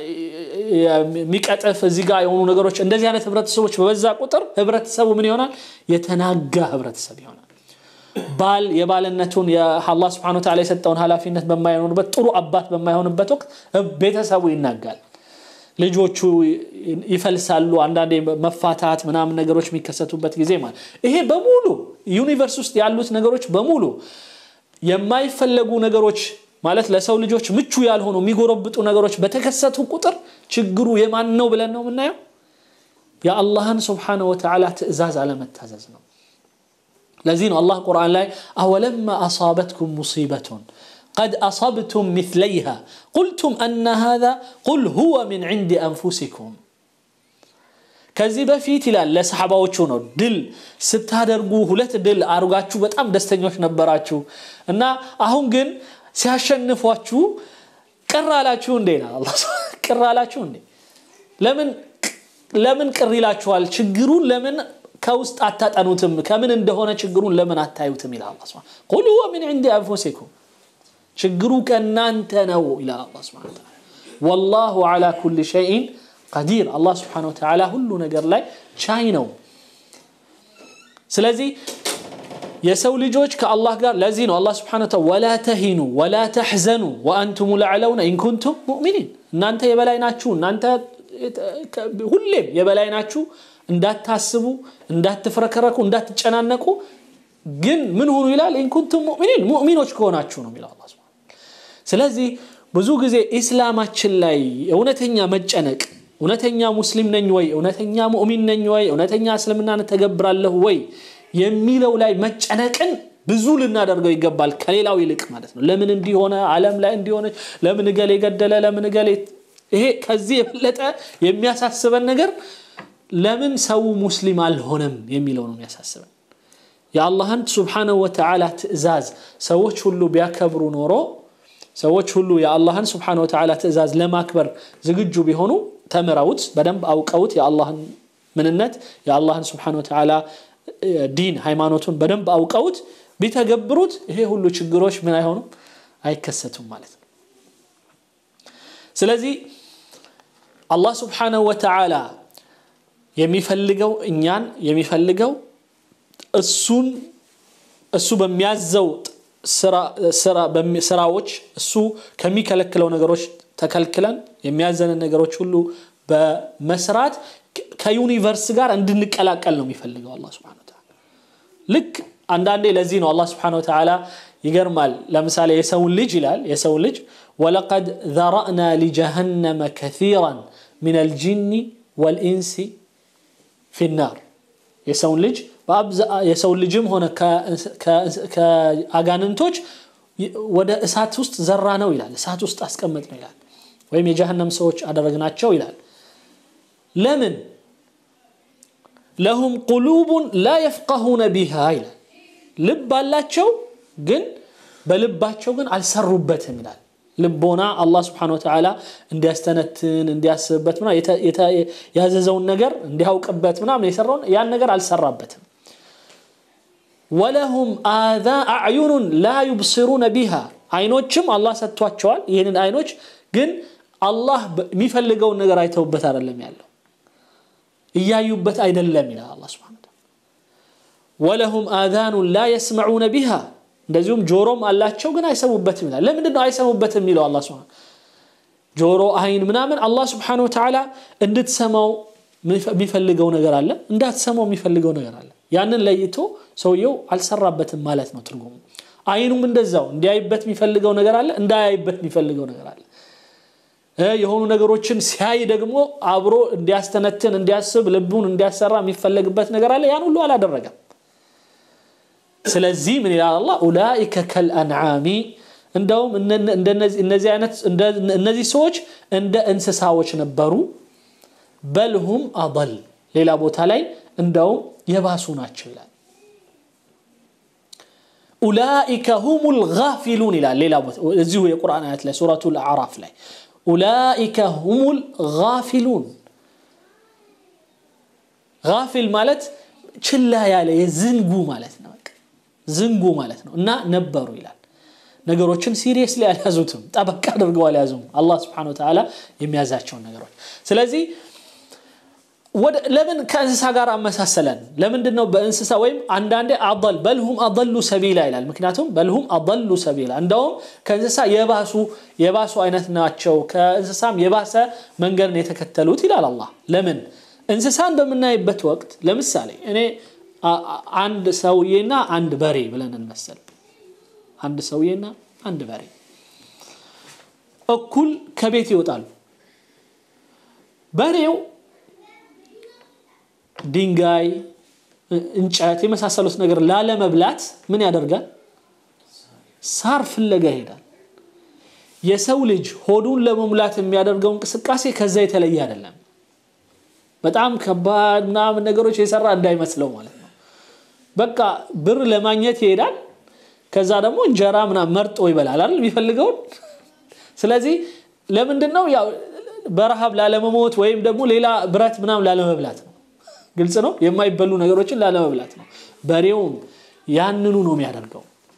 የሚቀጥፍ እዚህ ጋር የሆኑ ነገሮች እንደዚህ አይነት ህብረተሰቦች በበዛ ቁጥር ህብረተሰቡ ምን ይሆናል የተናጋ ህብረተሰብ ይሆናል ባል የባልነቱን የአላህ Subhanahu Wa Ta'ala የሰጠውን ኃላፊነት በማይሆንበት ጥሩ አባት በማይሆንበት ወቅት ቤተሰቡ ይናጋል ልጆቹ ይፈልሳሉ አንዳንዴ መፋታት ምናምን ነገሮች የሚከሰቱበት ጊዜ ማለት ይሄ በሙሉ ዩኒቨርስ ውስጥ ያሉት ነገሮች በሙሉ የማይፈለጉ ነገሮች ማለት ለሰው ልጆች ምቹ ያልሆኑ የሚጎረብጡ ነገሮች በተከሰቱ ቁጥር ችግሩ የማን ነው ብለን ነው የምናየው የአላህን Subhanahu Wa Ta'ala ትእዛዝ አለመታዘዝ ነው ለዚህ ነው አላህ ቁርአን ላይ አወለማ አሳበትኩም ሙሲበቱን قد أصبتم مثليها قلتم أن هذا قل هو من عند أنفسكم ከዚህ በፊት ይላል ለሰሃባዎቹ ነው ድል ስታደርጉ ሁለት ድል አርጋችሁ በጣም ደስተኞች ነበራችሁ እና አሁን ግን ሲያሸንፏችሁ ቀራላችሁ እንዴ ነው አላህ ቀራላችሁ እንዴ ለምን ለምን ቀሪላችኋል ችግሩን ለምን ከውስጥ አታጠኑትም ከምን እንደሆነ ችግሩን ለምን አታዩትም ይላል አላህ Subhanahu قل هو من عند انفسكم ችግሩ ከናንተ ነው ይላል አላህ Subhanahu Wa Ta'ala والله على كل شيء قدير الله سبحانه وتعالى ሁሉ ነገር ላይ ቻይ ነው ስለዚህ የሰው ልጆች ከአላህ ጋር ለዚህ ነው አላህ Subhanahu Wa Ta'ala ولا تهنوا ولا تحزنوا وانتم الاعلون ان كنتم مؤمنين እናንተ የበላይ ናችሁ እናንተ ሁሌም የበላይ ናችሁ እንዳታስቡ እንዳትፈረከረኩ እንዳትጨናነቁ ግን ምን ሆኑ ይላል ان كنتم مؤمنين ሙእሚኖች ከሆናችሁ ነው ይላል አላህ Subhanahu ስለዚህ ብዙ ጊዜ እስላማችን ላይ እውነተኛ መጨነቅ እውነተኛ ሙስሊም ነኝ ወይ እውነተኛ ሙእሚን ነኝ ወይ እውነተኛ እስልምናን ተገብራለሁ ወይ የሚለው ላይ መጨነቅን ብዙ ልናደርገው ይገባል ከሌላው ይልቅ ማለት ነው ለምን እንዲሆነ ዓለም ላይ እንዲሆነ ለምን ገሌ ገደለ ለምን ገሌ ይሄ ከዚህ የበለጠ የሚያሳስበን ነገር ለምን ሰው ሙስሊም አልሆነም የሚለው ነው የሚያሳስበን የአላህን Subhanahu Wa Ta'ala ትእዛዝ ሰዎች ሁሉ ቢያከብሩ ኖሮ ሰዎች ሁሉ የአላህን Subhanahu Wa Ta'ala ትእዛዝ ለማክበር ዝግጁ ቢሆኑ ተመራውት በደንብ አውቀውት የአላህን ምንነት የአላህን Subhanahu Wa Ta'ala ዲን ሃይማኖቱን በደንብ አውቀውት ቢተገብሩት ይሄ ሁሉ ችግሮች ምን አይሆኑም አይከሰቱም ማለት ነው ስለዚህ አላህ Subhanahu Wa Ta'ala የሚፈልገው እኛን የሚፈልገው እሱን እሱ በሚያዘው ስራ ስራ በስራዎች እሱ ከሚከለክለው ነገሮች ተከልክለን የሚያዘነን ነገሮች ሁሉ በመስራት ከዩኒቨርስ ጋር እንድንቀላቀል ነው የሚፈልገው አላህ Subhanahu Wa Ta'ala ልክ አንዳንዴ ለዚህ ነው አላህ Subhanahu Wa Ta'ala ይገርማል ለምሳሌ የሰው ልጅ ይላል የሰው ልጅ ወለቀድ ذرأنا لجهنم كثيرا من الجن والانس في النار የሰው ልጅ በአብዛ የሰው ልጅም ሆነ ከአጋንንቶች ወደ እሳት ውስጥ ዘራ ነው ይላል እሳት ውስጥ አስቀመጥ ነው ይላል ወይም የጀሃነም ሰዎች አደረግናቸው ይላል ለምን لهم قلوب لا يفقهون بها ይላል ልብ አላቸው ግን በልባቸው ግን አልሰሩበትም ይላል ልቦና አላህ Subhanahu Wa Ta'ala እንዲያስተነትን እንዲያስብበት ምና ያዘዘውን ነገር እንዲያውቅበት ምናምን የሰራውን ያን ነገር አልሰራበትም ولهم آذان أعين لا يبصرون بها አይኖችም አላህ ሰጥቷቸዋል ይሄንን አይኖች ግን አላህ የሚፈልገውን ነገር አይተውበት አይደለም ያለው እያዩበት አይደለም ይላል አላህ Subhanahu Wa Ta'ala ولهم آذان لا يسمعون بها እንደዚሁም ጆሮም አላቸው ግን አይሰሙበትም ይላል ለምን ነው አይሰሙበትም ይላል አላህ Subhanahu ጆሮ አይን ምናምን አላህ Subhanahu Wa Ta'ala እንድትሰማው የሚፈልገው ነገር አለ እንዳትሰማው የሚፈልገው ነገር አለ ያንን ለይቶ ሰውየው አልሰራበትም ማለት ነው ትርጉሙ አይኑም እንደዛው እንዲያይበት የሚፈልገው ነገር አለ እንዳያይበት የሚፈልገው ነገር አለ የሆኑ ነገሮችን ሲያይ ደግሞ አብሮ እንዲያስተነትን እንዲያስብ ልቡን እንዲያሰራ የሚፈልግበት ነገር አለ ያን ሁሉ አላደረገም ስለዚህ ምን ይላል አላህ ኡላኢከ ከልአንዓሚ እንደውም እንደነዚህ እነዚህ አይነት እነዚህ ሰዎች እንደ እንስሳዎች ነበሩ በልሁም አضل ሌላ ቦታ ላይ እንደውም የባሱ ናቸው ይላል ኡላኢከ ሁሙል ጋፊሉን ይላል ሌላ ቦታ እዚሁ የቁርአን አያት ላይ ሱረቱል አዕራፍ ላይ ኡላኢከ ሁሙል ጋፊሉን ጋፊል ማለት ችላ ያለ የዝንጉ ማለት ነው ዝንጉ ማለት ነው እና ነበሩ ይላል ነገሮችን ሲሪየስሊ አልያዙትም ጠበቅ አድርገው አልያዙም አላህ Subhanahu Wa Ta'ala የሚያዛቸው ነገሮች ስለዚህ ወደ ለምን ከእንስሳ ጋር አመሳሰለን ለምንድነው በእንስሳ ወይም አንዳንዴ አضل በልሁም አضሉ ሰቢላ ይላል ምክንያቱም በልሁም አضሉ ሰቢላ እንደውም ከእንስሳ የባሱ የባሱ አይነት ናቸው ከእንስሳም የባሰ መንገድን የተከተሉት ይላል አላህ ለምን እንስሳን በመናይበት ወቅት ለምሳሌ እኔ አንድ ሰውዬና አንድ በሬ ብለን እንመሰል አንድ ሰውዬና አንድ በሬ እኩል ከቤት ይወጣሉ በሬው ድንጋይ እንጨት የመሳሰሉት ነገር ላለ መብላት ምን ያደርጋል ሳር ፍለጋ ይሄዳል የሰው ልጅ ሆዱን ለመሙላት የሚያደርገው እንቅስቃሴ ከዛ የተለየ አይደለም በጣም ከባድ ምናምን ነገሮች የሰራ እንዳይመስለው ማለት ነው በቃ ብር ለማግኘት ይሄዳል ከዛ ደግሞ እንጀራ ምናምን መርጦ ይበላል አይደል የሚፈልገው ስለዚህ ለምንድነው ያው በረሃብ ላለመሞት ወይም ደግሞ ሌላ ብረት ምናምን ላለመብላት ነው ግልጽ ነው የማይበሉ ነገሮችን ላለመብላት ነው በሬውም ያንኑ ነው የሚያደርገው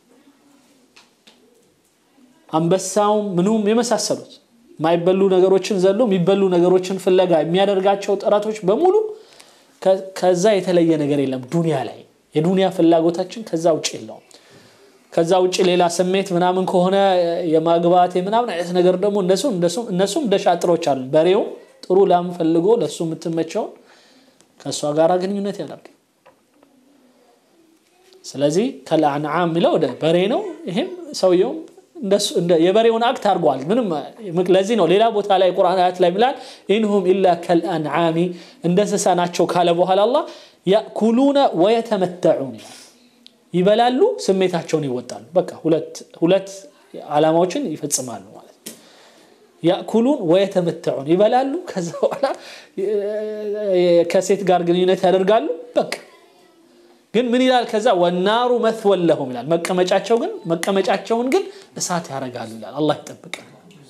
አንበሳው ምኑም የመሳሰሉት ማይበሉ ነገሮችን ዘሎ የሚበሉ ነገሮችን ፍለጋ የሚያደርጋቸው ጥራቶች በሙሉ ከዛ የተለየ ነገር የለም ዱንያ ላይ የዱንያ ፍላጎታችን ከዛ ውጪ የለው ከዛ ውጪ ሌላ ስሜት ምናምን ከሆነ የማግባት የምናምን አይነት ነገር ደግሞ እንደሱ እንደሱ እነሱም ደሻጥሮች አሉ በሬው ጥሩ ላም ፈልጎ ለሱ የምትመቸው ከሷ ጋር ግንኙነት ያደርጋል ስለዚህ ከለአንዓም ሚለው ወደ በሬ ነው ይሄም ሰውየው እንደሱ እንደ የበሬውን አክት አርጓል ምንም ለዚህ ነው ሌላ ቦታ ላይ ቁርአን አያት ላይ ብላል ኢንሁም ኢላ ከልአንዓሚ እንደሰሳ ናቸው ካለ በኋላ አላህ ያኩሉና ወየተመተዑን ይበላሉ ስሜታቸውን ይወጣሉ በቃ ሁለት ሁለት ዓላማዎችን ይፈጽማሉ ማለት ያኩሉን ወየተመተዑን ይበላሉ ከዛ በኋላ ከሴት ጋር ግንኙነት ያደርጋሉ በቃ ግን ምን ይላል ከዛ ወናሩ መስወል ለሁም ይላል መቀመጫቸው ግን መቀመጫቸውን ግን እሳት ያረጋሉ ይላል አላህ ይጠብቀን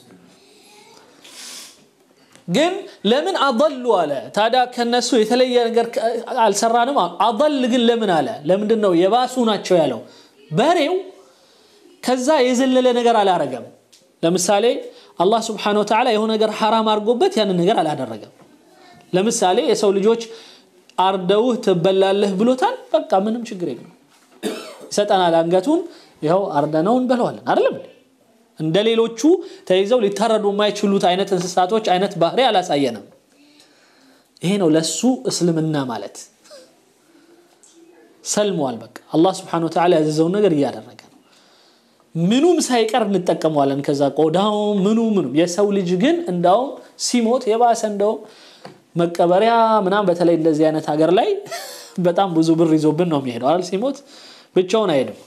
ግን ለምን አضሉ አለ ታዳ ከነሱ የተለየ ነገር አልሰራንም አضል ግን ለምን አለ ለምንድነው የባሱ ናቸው ያለው በሬው ከዛ የዘለለ ነገር አላረገም ለምሳሌ አላህ Subhanahu Wa Ta'ala የሆነ ነገር حرام አርጎበት ያን ነገር አላደረገም ለምሳሌ የሰው ልጆች አርደው ተበላለህ ብሎታል በቃ ምንም ችግር የለም ሰጣናል አንገቱን ይሄው አርደነውን በለዋል አይደለም እንደሌሎቹ ተይዘው ሊታረዱ የማይችሉት አይነት እንስሳቶች አይነት ባህሪ አላሳየንም ይሄ ነው ለሱ እስልምና ማለት ሰልሟል በቃ አላህ Subhanahu Wa Ta'ala ያዘዘው ነገር ያደረገ ነው ምኑም ሳይቀር እንጠቀመዋለን ከዛ ቆዳው ምኑ ምኑ የሰው ልጅ ግን እንዳው ሲሞት የባሰ እንደው መቀበሪያ ምናም በተለይ እንደዚህ አይነት ሀገር ላይ በጣም ብዙ ብር ይዞብን ነው የሚሄደው አይደል ሲሞት ብቻውን አይሄድም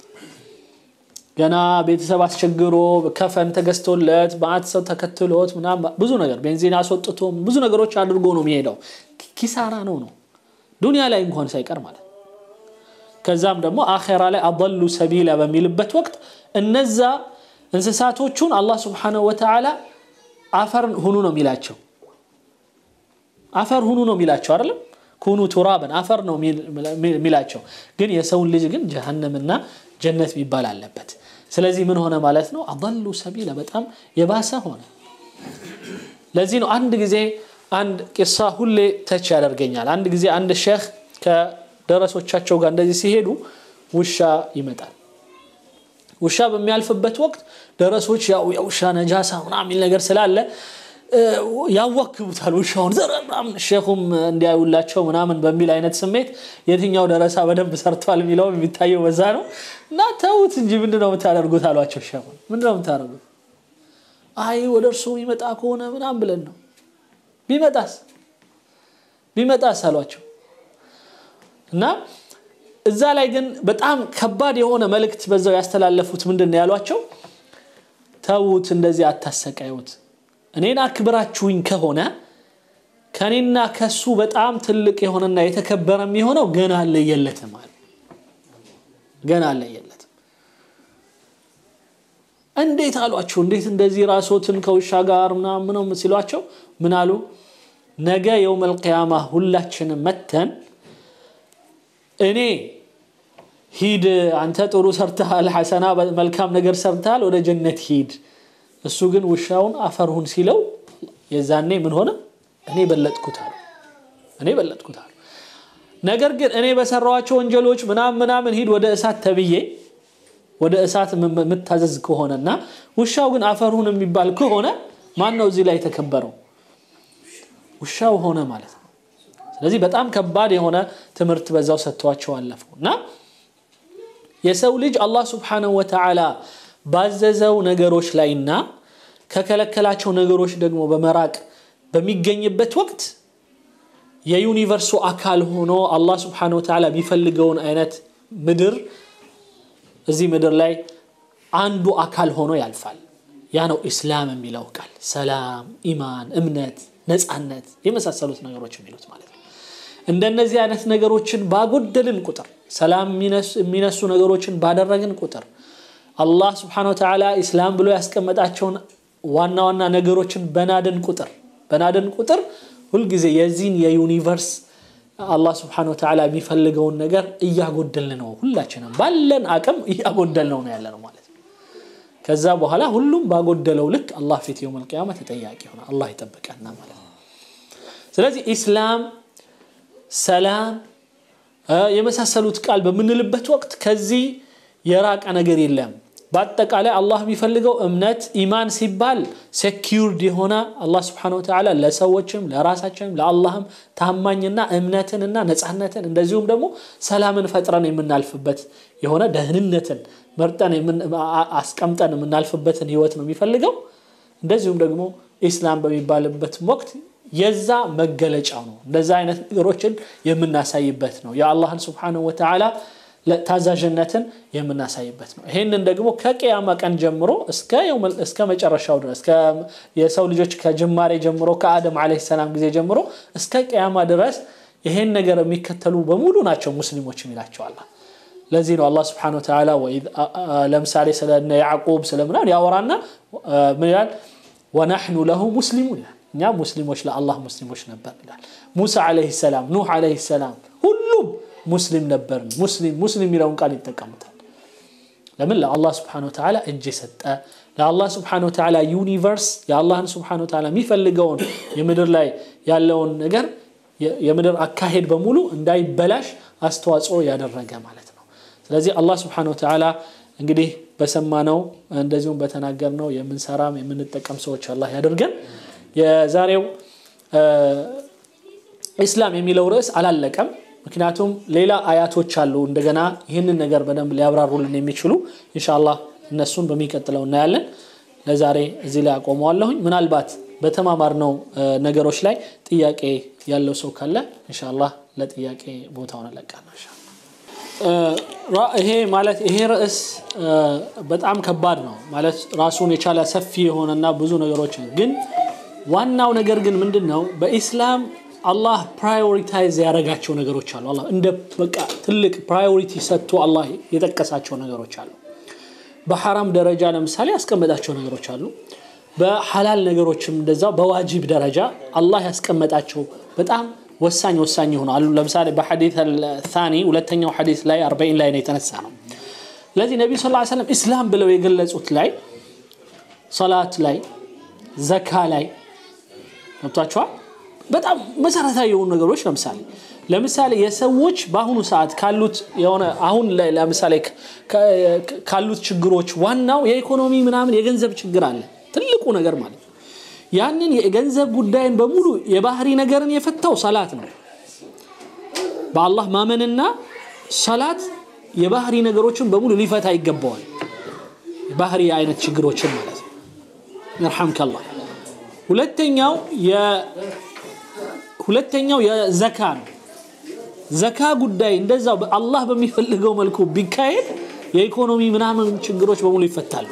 ገና ቤተሰብ አስቸግሮ ከፈን ተገዝቶለት ባዓት ሰው ተከትሎት ምናም ብዙ ነገር ቤንዚን አስወጥቶ ብዙ ነገሮች አድርጎ ነው የሚሄደው ኪሳራ ነው ነው ዱንያ ላይ እንኳን ሳይቀር ማለት ከዛም ደግሞ አኺራ ላይ አضሉ ሰቢላ በሚልበት ወቅት እነዛ እንስሳቶቹን አላህ Subhanahu Wa Ta'ala አፈር ሁኑ ነው የሚላቸው አፈር ሁኑ ነው የሚላቸው አይደለም ኩኑ ቱራበን አፈር ነው የሚላቸው ግን የሰው ልጅ ግን ጀሃነምና ጀነት ቢባል አለበት ስለዚህ ምን ሆነ ማለት ነው አضሉ ሰቢላ በጣም የባሰ ሆነ ለዚህ ነው አንድ ጊዜ አንድ ቂሳ ሁሌ ተች ያደርገኛል አንድ ጊዜ አንድ ሼክ ከደረሶቻቸው ጋር እንደዚህ ሲሄዱ ውሻ ይመጣል ውሻ በሚያልፍበት ወቅት ደረሶች ያው የውሻ ነጃሳ ምናምን ነገር ስላለ ያወክቡታል ውሻውን ዘረራም ሼኹም እንዲያዩላቸው ምናምን በሚል አይነት ስሜት የትኛው ደረሳ በደንብ ሰርቷል የሚለው የሚታየው በዛ ነው እና ተውት እንጂ ምንድነው የምታደርጉት አሏቸው ሼኹ ምንድነው የምታደርጉት አይ ወደርሱ ይመጣ ከሆነ ምናምን ብለን ነው ቢመጣስ ቢመጣስ አሏቸው እና እዛ ላይ ግን በጣም ከባድ የሆነ መልእክት በዛው ያስተላለፉት ምንድነው ያሏቸው ተውት እንደዚህ አታሰቃዩት እኔና ክብራችሁኝ ከሆነ ከኔና ከሱ በጣም ትልቅ የሆነና የተከበረ የሚሆነው ገና አለየለትም ማለት ገና አለየለትም እንዴት አሏቸው እንዴት እንደዚህ ራሶትን ከውሻ ጋር ምናምን ነው ሲሏቸው ምን አሉ ነገ የውመል ቂያማ ሁላችንም መተን እኔ ሂድ አንተ ጥሩ ሰርተሃል ሐሰና መልካም ነገር ሰርተሃል ወደ ጀነት ሂድ እሱ ግን ውሻውን አፈርሁን ሲለው የዛኔ ምን ሆነ እኔ በለጥኩታል እኔ በለጥኩታል ነገር ግን እኔ በሰራዋቸው ወንጀሎች ምናም ምናምን ሂድ ወደ እሳት ተብዬ ወደ እሳት መታዘዝ ከሆነና ውሻው ግን አፈርሁን የሚባል ከሆነ ማን ነው እዚህ ላይ ተከበረው ውሻው ሆነ ማለት ነው ስለዚህ በጣም ከባድ የሆነ ትምርት በዛው ሰጥቷቸው አለፈውና የሰው ልጅ አላህ Subhanahu Wa Ta'ala ባዘዘው ነገሮች ላይና ከከለከላቸው ነገሮች ደግሞ በመራቅ በሚገኝበት ወቅት የዩኒቨርሱ አካል ሆኖ አላህ Subhanahu Wa Ta'ala ቢፈልገውን አይነት ምድር እዚህ ምድር ላይ አንዱ አካል ሆኖ ያልፋል ያ ነው እስላም የሚለው ቃል ሰላም ኢማን እምነት ነፃነት የመሳሰሉት ነገሮች የሚሉት ማለት ነው እንደነዚህ አይነት ነገሮችን ባጎደልን ቁጥር ሰላም የሚነሱ ነገሮችን ባደረግን ቁጥር አላህ Subhanahu Wa Ta'ala እስላም ብሎ ያስቀመጣቸውን ዋና ዋና ነገሮችን በናደን ቁጥር በናደን ቁጥር ሁሉ ጊዜ የዚህን የዩኒቨርስ አላህ Subhanahu Wa Ta'ala የሚፈልገውን ነገር እያጎደልን ነው ሁላችንም ባለን አቅም እያጎደልነው ነው ያለነው ማለት ነው ከዛ በኋላ ሁሉም ባጎደለው ልክ አላህ ፊት يوم القيامة ተጠያቂ ይሆናል አላህ ይጠብቀና ማለት ነው ስለዚህ ኢስላም ሰላም የመሳሰሉት ቃል በመንልበት ወቅት ከዚህ የራቀ ነገር የለም በአጠቃላይ አላህ የሚፈልገው እምነት ኢማን ሲባል ሴኩርድ የሆነ አላህ Subhanahu Wa Ta'ala ለሰዎችም ለራሳችንም ለአላህም ታማኝና እምነትንና ነፃነትን እንደዚሁም ደግሞ ሰላምን ፈጥረን የምናልፍበት የሆነ ደህንነትን መርጠን አስቀምጠን የምናልፍበትን ህይወት ነው የሚፈልገው እንደዚሁም ደግሞ ኢስላም በሚባልበት ወቅት የዛ መገለጫው ነው እንደዛ አይነት ነገሮችን የምናሳይበት ነው የአላህን Subhanahu Wa Ta'ala ለታዛዥነትን የምናሳይበት ነው ይሄንን ደግሞ ከቂያማ ቀን ጀምሮ እስከ የውም እስከ መጨረሻው ድረስ እስከ የሰው ልጆች ከጅማሬ ጀምሮ ከአደም አለይሂ ሰላም ጊዜ ጀምሮ እስከ ቂያማ ድረስ ይሄን ነገር የሚከተሉ በሙሉ ናቸው ሙስሊሞች የሚላቸው አላህ ለዚህ ነው አላህ Subhanahu Wa Ta'ala ወኢዝ ለምሳሌ ስለነ ያዕቆብ ስለምናን ያወራና ምን ይላል ወነህኑ ለሁ ሙስሊሙን እኛ ሙስሊሞች ለአላህ ሙስሊሞች ነበር ይላል ሙሳ አለይሂ ሰላም ኑህ አለይሂ ሰላም ሁሉም ሙስሊም ነበር ሙስሊም ሙስሊም የሚለውን ቃል ይተቀምጣል ለምን ለአላህ Subhanahu Wa Ta'ala እጅ ሰጠ ለአላህ Subhanahu Wa Ta'ala ዩኒቨርስ የአላህን Subhanahu Wa Ta'ala የሚፈልገውን የምድር ላይ ያለውን ነገር የምድር አካሄድ በሙሉ እንዳይበላሽ አስተዋጽኦ ያደረገ ማለት ነው ስለዚህ አላህ Subhanahu Wa Ta'ala እንግዲህ በሰማነው እንደዚሁም በተናገርነው የምንሰራም የምንጠቀም ሰዎች አላህ ያደርገን የዛሬው ኢስላም የሚለው ርዕስ አላለቀም ምክንያቱም ሌላ አያቶች አሉ እንደገና ይሄንን ነገር በደንብ ሊያብራሩልን የሚችሉ ኢንሻአላህ እነሱን በሚቀጥለው እናያለን ለዛሬ እዚህ ላይ አቆመዋለሁኝ ምናልባት በተማማርነው ነገሮች ላይ ጥያቄ ያለው ሰው ካለ ኢንሻአላህ ለጥያቄ ቦታውን አለቃና ኢንሻአላህ ይሄ ማለት ይሄ ርዕስ በጣም ከባድ ነው ማለት ራሱን የቻለ ሰፊ የሆነና ብዙ ነገሮች ግን ዋናው ነገር ግን ምንድነው በኢስላም አላህ ፕራዮሪታይዝ ያደረጋቸው ነገሮች አሉ አላህ እንደ በቃ ትልቅ ፕራዮሪቲ ሰጥቶ አላህ የተቀሳቸው ነገሮች አሉ በሐራም ደረጃ ለምሳሌ ያስቀመጣቸው ነገሮች አሉ በሐላል ነገሮችም እንደዛው በዋጂብ ደረጃ አላህ ያስቀመጣቸው በጣም ወሳኝ ወሳኝ ይሆናሉ ለምሳሌ በሐዲስ الثاني ሁለተኛው ሐዲስ ላይ አርባዒን ላይ ነው የተነሳ ነው ለዚህ ነብዩ ሰለላሁ ዐለይሂ ወሰለም ኢስላም ብለው የገለጹት ላይ ሶላት ላይ ዘካ ላይ ወጣቻው በጣም መሰረታዊ የሆኑ ነገሮች ለምሳሌ ለምሳሌ የሰዎች በአሁኑ ሰዓት ካሉት የሆነ አሁን ላይ ለምሳሌ ካሉት ችግሮች ዋናው የኢኮኖሚ ምናምን የገንዘብ ችግር አለ ትልቁ ነገር ማለት ያንን የገንዘብ ጉዳይን በሙሉ የባህሪ ነገርን የፈታው ሶላት ነው በአላህ ማመንና ሶላት የባህሪ ነገሮችን በሙሉ ሊፈታ ይገባዋል ባህሪ አይነት ችግሮችን ማለት ነው ይርሐምከላህ ሁለተኛው የ ሁለተኛው የዘካ ነው ዘካ ጉዳይ እንደዛው አላህ በሚፈልገው መልኩ ቢካሄድ የኢኮኖሚ ምናምን ችግሮች በሙሉ ይፈታሉ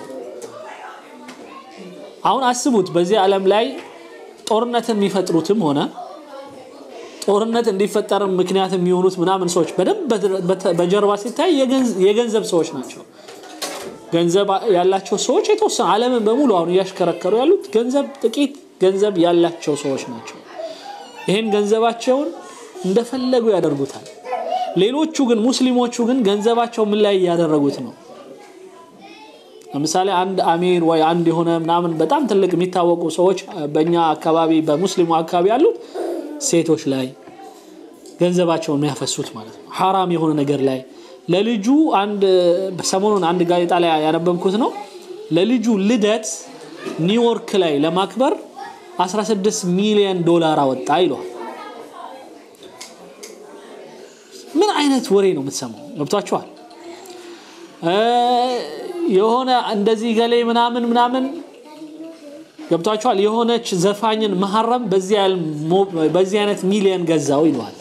አሁን አስቡት በዚህ ዓለም ላይ ጦርነትን የሚፈጥሩትም ሆነ ጦርነት እንዲፈጠር ምክንያት የሚሆኑት ምናምን ሰዎች በደንብ በጀርባ ሲታይ የገንዘብ ሰዎች ናቸው ገንዘብ ያላቸው ሰዎች የተወሰነ ዓለምን በሙሉ አሁን ያሽከረከሩ ያሉት ገንዘብ ጥቂት ገንዘብ ያላቸው ሰዎች ናቸው ይሄን ገንዘባቸውን እንደፈለጉ ያደርጉታል ሌሎቹ ግን ሙስሊሞቹ ግን ገንዘባቸው ምን ላይ ያደረጉት ነው ለምሳሌ አንድ አሚር ወይ አንድ የሆነ ምናምን በጣም ትልቅ የሚታወቁ ሰዎች በእኛ አካባቢ በሙስሊሙ አካባቢ ያሉት ሴቶች ላይ ገንዘባቸውን የሚያፈሱት ማለት ነው حرام የሆነ ነገር ላይ ለልጁ አንድ በሰሞኑን አንድ ጋዜጣ ላይ ያነበብኩት ነው ለልጁ ልደት ኒውዮርክ ላይ ለማክበር አስራ ስድስት ሚሊዮን ዶላር አወጣ ይሏል ምን አይነት ወሬ ነው የምትሰማው ገብታችኋል የሆነ እንደዚህ ገሌ ምናምን ምናምን ገብታችኋል የሆነች ዘፋኝን መሐረም በዚህ ያል በዚህ አይነት ሚሊዮን ገዛው ይሏል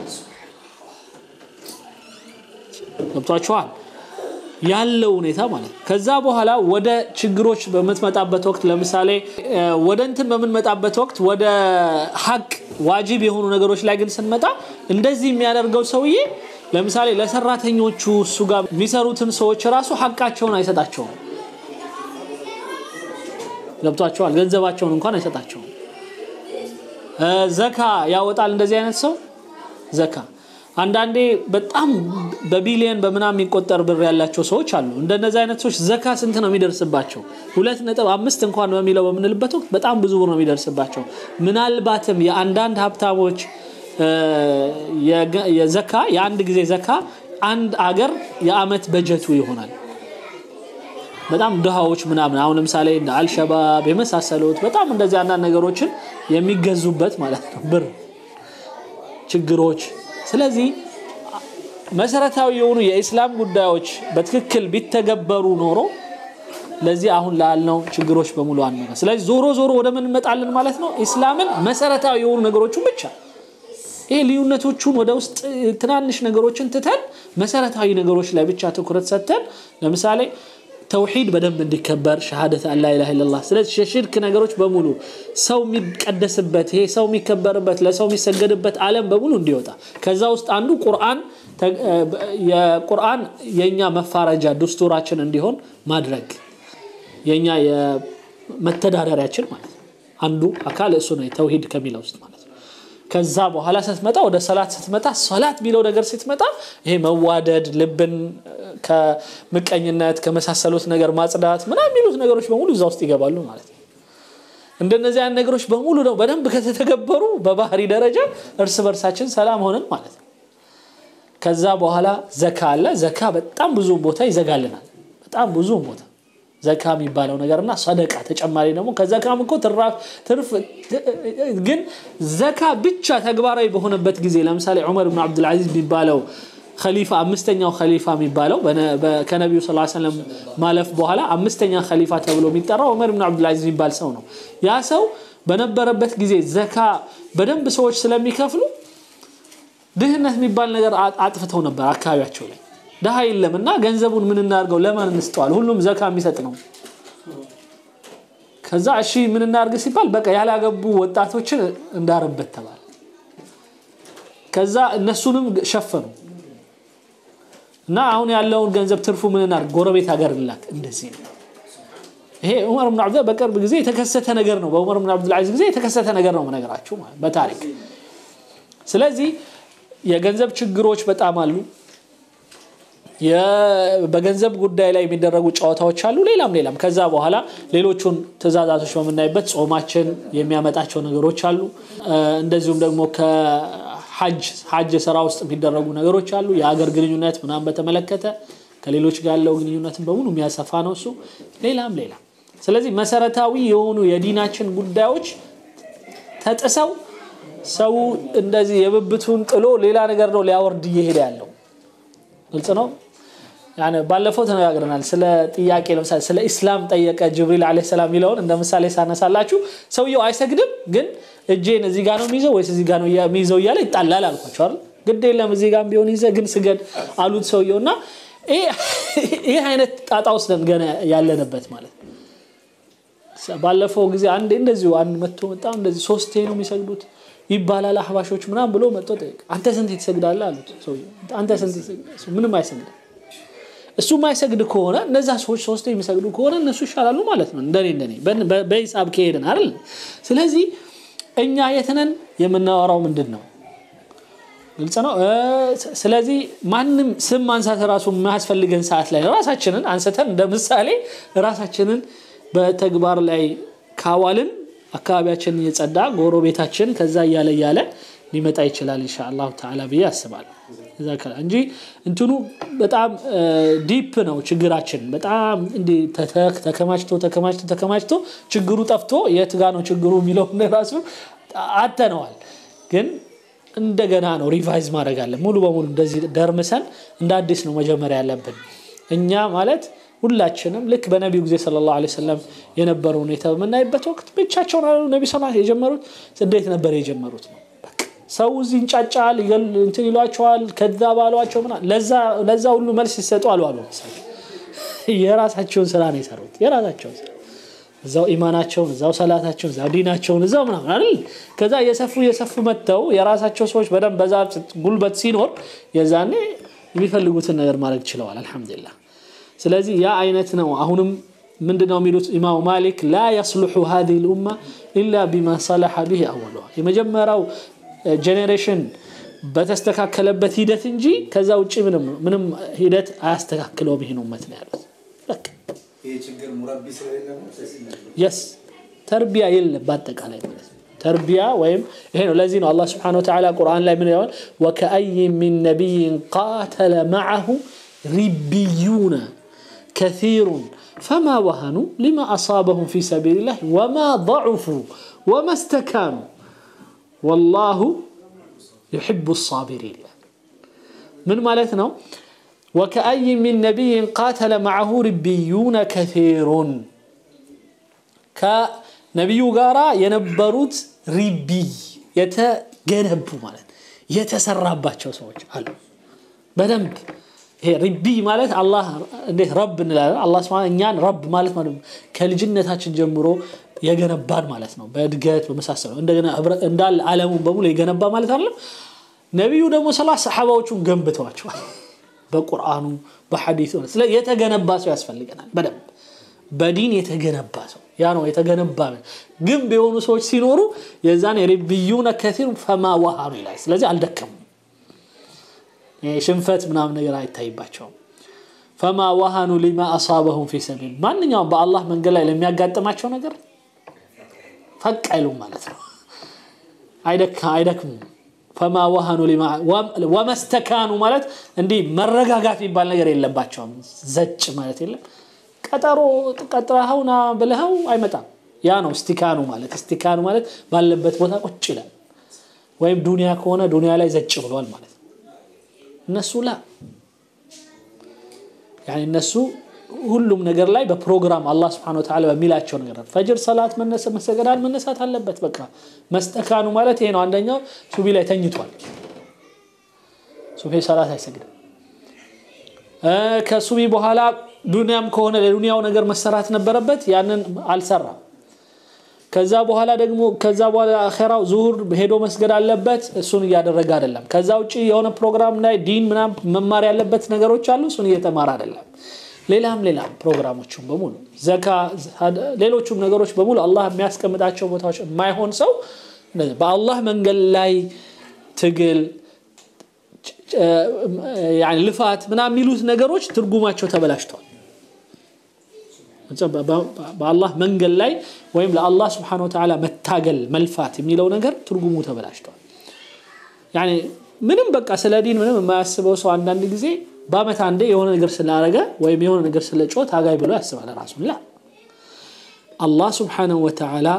ገብታችኋል ያለው ሁኔታ ማለት ከዛ በኋላ ወደ ችግሮች በመጥመጣበት ወቅት ለምሳሌ ወደ እንትን በመንመጣበት ወቅት ወደ ሐቅ ዋጂብ የሆኑ ነገሮች ላይ ግን ስንመጣ እንደዚህ የሚያደርገው ሰውዬ ለምሳሌ ለሰራተኞቹ እሱ ጋር የሚሰሩትን ሰዎች ራሱ ሐቃቸውን አይሰጣቸውም ገብታችኋል ገንዘባቸውን እንኳን አይሰጣቸውም ዘካ ያወጣል እንደዚህ አይነት ሰው ዘካ አንዳንዴ በጣም በቢሊየን በመናም የሚቆጠር ብር ያላቸው ሰዎች አሉ እንደነዛ አይነት ሰዎች ዘካ ስንት ነው የሚደርስባቸው ሁለት ነጥብ አምስት እንኳን በሚለው በመንልበት ወቅት በጣም ብዙ ብር ነው የሚደርስባቸው ምናልባትም የአንዳንድ ሀብታሞች የዘካ የአንድ ጊዜ ዘካ አንድ አገር የአመት በጀቱ ይሆናል በጣም ደሃዎች ምናምን አሁን ለምሳሌ እንደ አልሸባብ የመሳሰሉት በጣም እንደዚህ አንዳንድ ነገሮችን የሚገዙበት ማለት ነው ብር ችግሮች ስለዚህ መሰረታዊ የሆኑ የኢስላም ጉዳዮች በትክክል ቢተገበሩ ኖሮ ለዚህ አሁን ላልነው ችግሮች በሙሉ አንመጣ ስለዚህ ዞሮ ዞሮ ወደ ምን እንመጣለን ማለት ነው ኢስላምን መሰረታዊ የሆኑ ነገሮችን ብቻ ይሄ ልዩነቶቹን ወደ ውስጥ ትናንሽ ነገሮችን ትተን መሰረታዊ ነገሮች ላይ ብቻ ትኩረት ሰጥተን ለምሳሌ ተውሂድ በደንብ እንዲከበር ሸሃደት አላ ኢላሃ ኢላላህ ስለዚህ ሽርክ ነገሮች በሙሉ ሰው የሚቀደስበት ይሄ ሰው የሚከበርበት ለሰው የሚሰገድበት ዓለም በሙሉ እንዲወጣ ከዛ ውስጥ አንዱ ቁርአን የቁርአን የኛ መፋረጃ ዱስቱራችን እንዲሆን ማድረግ የኛ የመተዳደሪያችን ማለት አንዱ አካል እሱ ነው ተውሂድ ከሚለው ውስጥ ማለት ከዛ በኋላ ስትመጣ ወደ ሰላት ስትመጣ ሶላት ቢለው ነገር ስትመጣ ይሄ መዋደድ ልብን ከመቀኝነት ከመሳሰሉት ነገር ማጽዳት ምናምን የሚሉት ነገሮች በሙሉ እዛው ውስጥ ይገባሉ ማለት ነው እንደነዚህ አይነት ነገሮች በሙሉ ነው በደንብ ከተተገበሩ በባህሪ ደረጃ እርስ በርሳችን ሰላም ሆነን ማለት ነው ከዛ በኋላ ዘካ አለ ዘካ በጣም ብዙ ቦታ ይዘጋልናል በጣም ብዙ ቦታ ዘካ የሚባለው ነገርና ሰደቃ ተጨማሪ ደግሞ ከዘካም እኮ ትራፍ ትርፍ ግን ዘካ ብቻ ተግባራዊ በሆነበት ጊዜ ለምሳሌ ዑመር ኢብኑ አብዱል አዚዝ ቢባለው ኸሊፋ አምስተኛው ኸሊፋ የሚባለው ከነብዩ ሰለላሁ ዐለይሂ ወሰለም ማለፍ በኋላ አምስተኛ ኸሊፋ ተብሎ የሚጠራው ዑመር ኢብኑ አብዱል አዚዝ የሚባል ሰው ነው ያ ሰው በነበረበት ጊዜ ዘካ በደንብ ሰዎች ስለሚከፍሉ ድህነት የሚባል ነገር አጥፍተው ነበር አካባቢያቸው ላይ ደሃ የለምና ገንዘቡን ምን እናርገው ለማን እንስጠዋል ሁሉም ዘካ የሚሰጥ ነው ከዛ እሺ ምን እናርግ ሲባል በቃ ያላገቡ ወጣቶችን እንዳረበት ተባለ ከዛ እነሱንም ሸፈኑ እና አሁን ያለውን ገንዘብ ትርፉ ምን እናርግ ጎረቤት ሀገር ላክ እንደዚህ ነው ይሄ ዑመር ኢብኑ አብዱል በቅርብ ጊዜ የተከሰተ ነገር ነው በዑመር ኢብኑ አብዱል አዚዝ ጊዜ የተከሰተ ነገር ነው መነግራችሁ ማለት በታሪክ ስለዚህ የገንዘብ ችግሮች በጣም አሉ የበገንዘብ ጉዳይ ላይ የሚደረጉ ጨዋታዎች አሉ ሌላም ሌላም ከዛ በኋላ ሌሎቹን ተዛዛቶች በመናይበት ጾማችን የሚያመጣቸው ነገሮች አሉ እንደዚሁም ደግሞ ከሐጅ ሐጅ ስራ ውስጥ የሚደረጉ ነገሮች አሉ የሀገር ግንኙነት ምናምን በተመለከተ ከሌሎች ጋር ያለው ግንኙነትን በሙሉ የሚያሰፋ ነው እሱ ሌላም ሌላ ስለዚህ መሰረታዊ የሆኑ የዲናችን ጉዳዮች ተጥሰው ሰው እንደዚህ የብብቱን ጥሎ ሌላ ነገር ነው ሊያወርድ ይሄድ ያለው ግልጽ ነው يعني ባለፈው ተነጋግረናል ስለ ጥያቄ ለምሳሌ ስለ እስላም ጠየቀ ጅብሪል አለይሂ ሰላም ይለውን እንደምሳሌ ሳነሳላችሁ ሰውየው አይሰግድም ግን እጄን እዚህ ጋር ነው የሚይዘው ወይስ እዚህ ጋር ነው የሚይዘው ይያለ ይጣላል አልኳችሁ አይደል ግድ የለም እዚህ ጋር ቢሆን ይዘ ግን ስገድ አሉት ሰውየውና ይሄ ይሄ አይነት ጣጣ ውስጥ ገና ያለነበት ማለት ባለፈው ጊዜ አንድ እንደዚሁ አንድ መጥቶ መጣ እንደዚህ ሶስቴ ነው የሚሰግዱት ይባላል አህባሾች ምናም ብሎ መጥቶ ጠይቅ አንተ ስንት ትሰግዳለህ አሉት ሰውየው አንተ ስንት ትሰግዳለህ ምንም አይሰግድም እሱ ማይሰግድ ከሆነ እነዛ ሰዎች ሶስት የሚሰግዱ ከሆነ እነሱ ይሻላሉ ማለት ነው እንደኔ እንደኔ በሂሳብ ከሄደን አይደል ስለዚህ እኛ የተነን የምናወራው ምንድነው ግልጽ ነው ስለዚህ ማንንም ስም ማንሳት ራሱ ማያስፈልገን ሰዓት ላይ ራሳችንን አንስተን እንደምሳሌ ራሳችንን በተግባር ላይ ካዋልን አካባቢያችን የጸዳ ጎረቤታችን ከዛ ያለ ያለ ሊመጣ ይችላል ኢንሻአላህ ተዓላ በያስባል ذاك እንጂ እንትኑ በጣም ዲፕ ነው ችግራችን በጣም እንዲ ተተክ ተከማችቶ ተከማችቶ ተከማችቶ ችግሩ ጠፍቶ የት ጋር ነው ችግሩ የሚለው ራሱ አተነዋል ግን እንደገና ነው ሪቫይዝ ማድረግ አለ ሙሉ በሙሉ እንደዚህ ደርመሰን እንደ አዲስ ነው መጀመሪያ ያለብን እኛ ማለት ሁላችንም ልክ በነብዩ ጊዜ ሰለላሁ ዐለይሂ ወሰለም የነበረው ነው የተመናይበት ወቅት ብቻቸው ነው ነብዩ ሰለላሁ የጀመሩት እንዴት ነበር የጀመሩት ነው ሰው ዝንጫጫል እንትን ይሏቸዋል ከዛ ባሏቸው ምና ለዛ ለዛ ሁሉ መልስ ይሰጡ አሉ አሉ የራሳቸውን ስራ ነው የሰሩት የራሳቸውን እዛው ኢማናቸውን እዛው ሰላታቸውን እዛው ዲናቸውን እዛው ምናምን አይደል ከዛ የሰፉ የሰፉ መተው የራሳቸው ሰዎች በደም በዛ ጉልበት ሲኖር የዛኔ የሚፈልጉትን ነገር ማድረግ ይችላል አልহামዱሊላህ ስለዚህ ያ አይነት ነው አሁንም ምንድነው የሚሉት ኢማሙ ማሊክ لا يصلح هذه الامه الا بما صلح به اولها የመጀመሪያው ጀነሬሽን በተስተካከለበት ሂደት እንጂ ከዛ ውጪ ምንም ምንም ሂደት አያስተካክለው ይሄ ነው ማለት ነው ያሉት በቃ ይሄ ችግር ሙረቢ ስለሌለ ነው yes ተርቢያ የለም በአጠቃላይ ማለት ነው ተርቢያ ወይም ይሄ ነው ለዚህ ነው አላህ Subhanahu Wa Ta'ala ቁርአን ላይ ምን ይላል ወከአይ ሚን ነብይ قاتل معه ربيون كثير فما وهنوا لما أصابهم في سبيل الله وما ضعفوا وما استكانوا والله يحب الصابرين من مالتنا وكأي من نبي قاتل معه ربيون كثير كنبي غارا ينبروت ربي يتجنبوا مالت يتسرباچو سوچ አሉ በደንብ ይሄ ረቢ ማለት አላህ እንዴት ረብ እንላለን አላህ Subhanahu እኛን ረብ ማለት ማለት ከልጅነታችን ጀምሮ የገነባን ማለት ነው በእድገት በመሳሰለው እንደገና እንዳል ዓለሙን በሙሉ የገነባ ማለት አይደለም ነብዩ ደግሞ ሰላሳ ሰሃባዎቹን ገንብተዋቸዋል በቁርአኑ በሐዲሱ ስለ የተገነባ ሰው ያስፈልገናል በደንብ በዲን የተገነባ ሰው ያ ነው የተገነባ ግን በሆኑ ሰዎች ሲኖሩ የዛን ረቢዩና ከثير فما وهنوا ይላል ስለዚህ አልደከሙ ሽንፈት ምናምን ነገር አይታይባቸው فما وهنوا لما اصابهم في سبيل ማንኛውም በአላህ መንገድ ላይ ለሚያጋጥማቸው ነገር ፈቅ አይሉም ማለት ነው አይደካ አይደክሙ فما وهنوا لما وما استكانوا ማለት እንዲህ መረጋጋት ይባል ነገር የለባቸውም ዘጭ ማለት የለም ቀጠሮ ቀጥራውና ብለኸው አይመጣም ያ ነው እስቲካኑ ማለት እስቲካኑ ማለት ባለበት ቦታ ቁጭ ይላል ወይም ዱንያ ከሆነ ዱንያ ላይ ዘጭ ብሏል ማለት እነሱ ላ يعني እነሱ ሁሉም ነገር ላይ በፕሮግራም አላህ Subhanahu Wa Ta'ala በሚላቸው ነገር ፈጅር ሰላት መነሰ መሰገዳል መነሳት አለበት በቃ መስተካኑ ማለት ይሄ ነው አንደኛው ሱቢ ላይ ተኝቷል ሱቢ ሰላት አይሰግድም እ ከሱቢ በኋላ ዱንያም ከሆነ ለዱንያው ነገር መሰራት ነበረበት ያንን አልሰራም ከዛ በኋላ ደግሞ ከዛ በኋላ አኺራው ዙሁር ሄዶ መስገድ አለበት እሱን ያደረገ አይደለም ከዛ ውጪ የሆነ ፕሮግራም ላይ ዲን ምናም መማር ያለበት ነገሮች አሉ እሱን እየተማረ አይደለም ሌላም ሌላም ፕሮግራሞቹም በሙሉ ዘካ ሌሎችም ነገሮች በሙሉ አላህ የሚያስቀምጣቸው ቦታዎች ማይሆን ሰው በአላህ መንገድ ላይ ትግል يعني ልፋት ምናም ሚሉት ነገሮች ትርጉማቸው ተበላሽቷል በአላህ መንገድ ላይ ወይም ለአላህ Subhanahu Wa Ta'ala መታገል መልፋት የሚለው ነገር ትርጉሙ ተበላሽቷል يعني ምንም በቃ ስለ ዲን ምንም የማያስበው ሰው አንዳንድ ጊዜ በአመት አንዴ የሆነ ነገር ስላረገ ወይም የሆነ ነገር ስለጮት አጋይ ብሎ ያስባል ራሱን ላ አላህ Subhanahu Wa Ta'ala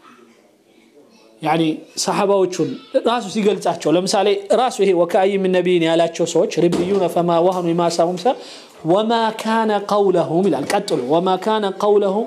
يعني صحاباዎቹን ራሱ ሲገልጻቸው ለምሳሌ ራሱ ይሄ ወካይ ምን ነብይን ያላቸው ሰዎች ربيون فما وهنوا ما ساهم وما كان قولهم الى قتلوا وما كان قولهم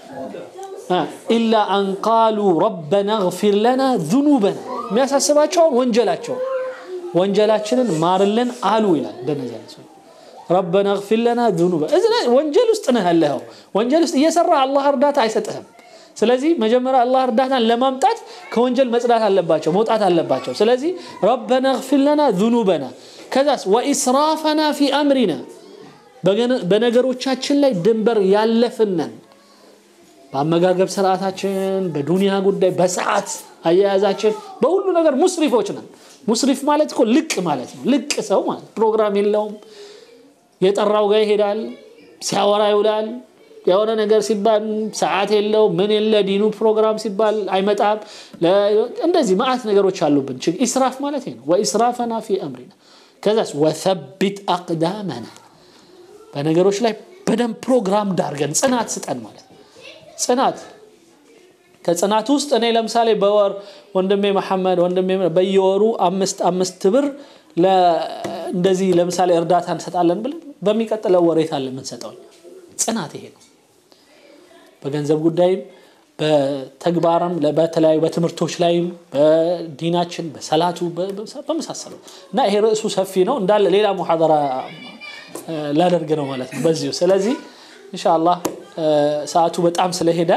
الا ان قالوا ربنا اغفر لنا ذنوبنا የሚያሳስባቸው ወንጀላቸው ወንጀላችንን ማርልን አሉ ይላል እንደነዚህ ربنا اغفر لنا ذنوبنا اذا ወንጀል ውስጥ ነህ ያለው ወንጀል ውስጥ እየሰራ አላህ እርዳታ አይሰጥህም ስለዚህ መጀመሪያ አላህ እርዳታን ለማምጣት ከወንጀል መጽዳት አለባቸው መውጣት አለባቸው ስለዚህ ربنا اغفر لنا ذنوبنا ከዛስ واسرافنا في امرنا በነገሮቻችን ላይ ድንበር ያለፍነን በአመጋገብ ስርዓታችን በዱንያ ጉዳይ በሰዓት አያያዛችን በሁሉ ነገር ሙስሪፎች ነን ሙስሪፍ ማለት እኮ ልቅ ማለት ነው ልቅ ሰው ማለት ፕሮግራም የለውም የጠራው ጋር ይሄዳል ሲያወራ ይውላል የሆነ ነገር ሲባል ሰዓት የለው ምን የለ ዲኑ ፕሮግራም ሲባል አይመጣም እንደዚህ ማአት ነገሮች አሉብን ኢስራፍ ማለት ነው ወኢስራፈና في امرنا ከዛስ وثبت اقدامنا በነገሮች ላይ በደም ፕሮግራም ዳርገን ጽናት ስጠን ማለት ጽናት ከጽናት ውስጥ እኔ ለምሳሌ በወር ወንድሜ መሐመድ ወንድሜ በየወሩ አምስት አምስት ብር ለ እንደዚህ ለምሳሌ እርዳታ እንሰጣለን ብለን በሚቀጥለው ወሬት አለ ምን ሰጣው ጽናት ይሄ ነው በገንዘብ ጉዳይ በተግባራም ለበተለያዩ በትምርቶች ላይ በዲናችን በሰላቱ በመሳሰለው እና ይሄ ርዕሱ ሰፊ ነው እንዳለ ሌላ ሙሐደራ ላደርግ ነው ማለት ነው በዚሁ ስለዚህ ኢንሻአላህ ሰዓቱ በጣም ስለሄደ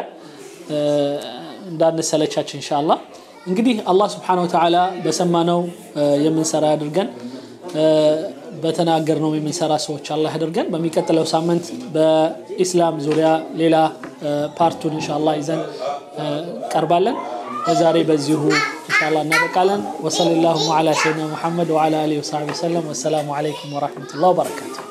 እንዳንሰለቻችን ኢንሻአላህ እንግዲህ አላህ Subhanahu Wa Ta'ala በሰማነው የምንሰራ አድርገን በተናገርነው የምንሰራ ሰዎች አላህ ያድርገን በሚቀጥለው ሳምንት በእስላም ዙሪያ ሌላ ፓርቱን ኢንሻአላህ ይዘን ቀርባለን ዛሬ በዚሁ ኢንሻአላህ እናበቃለን ወሰለላሁ ዐላ ሰይድና ሙሐመድ ወዐላ አሊሂ ወሰሐቢሂ ወሰለም ወሰላሙ ዐለይኩም ወራህመቱላሂ ወበረካቱ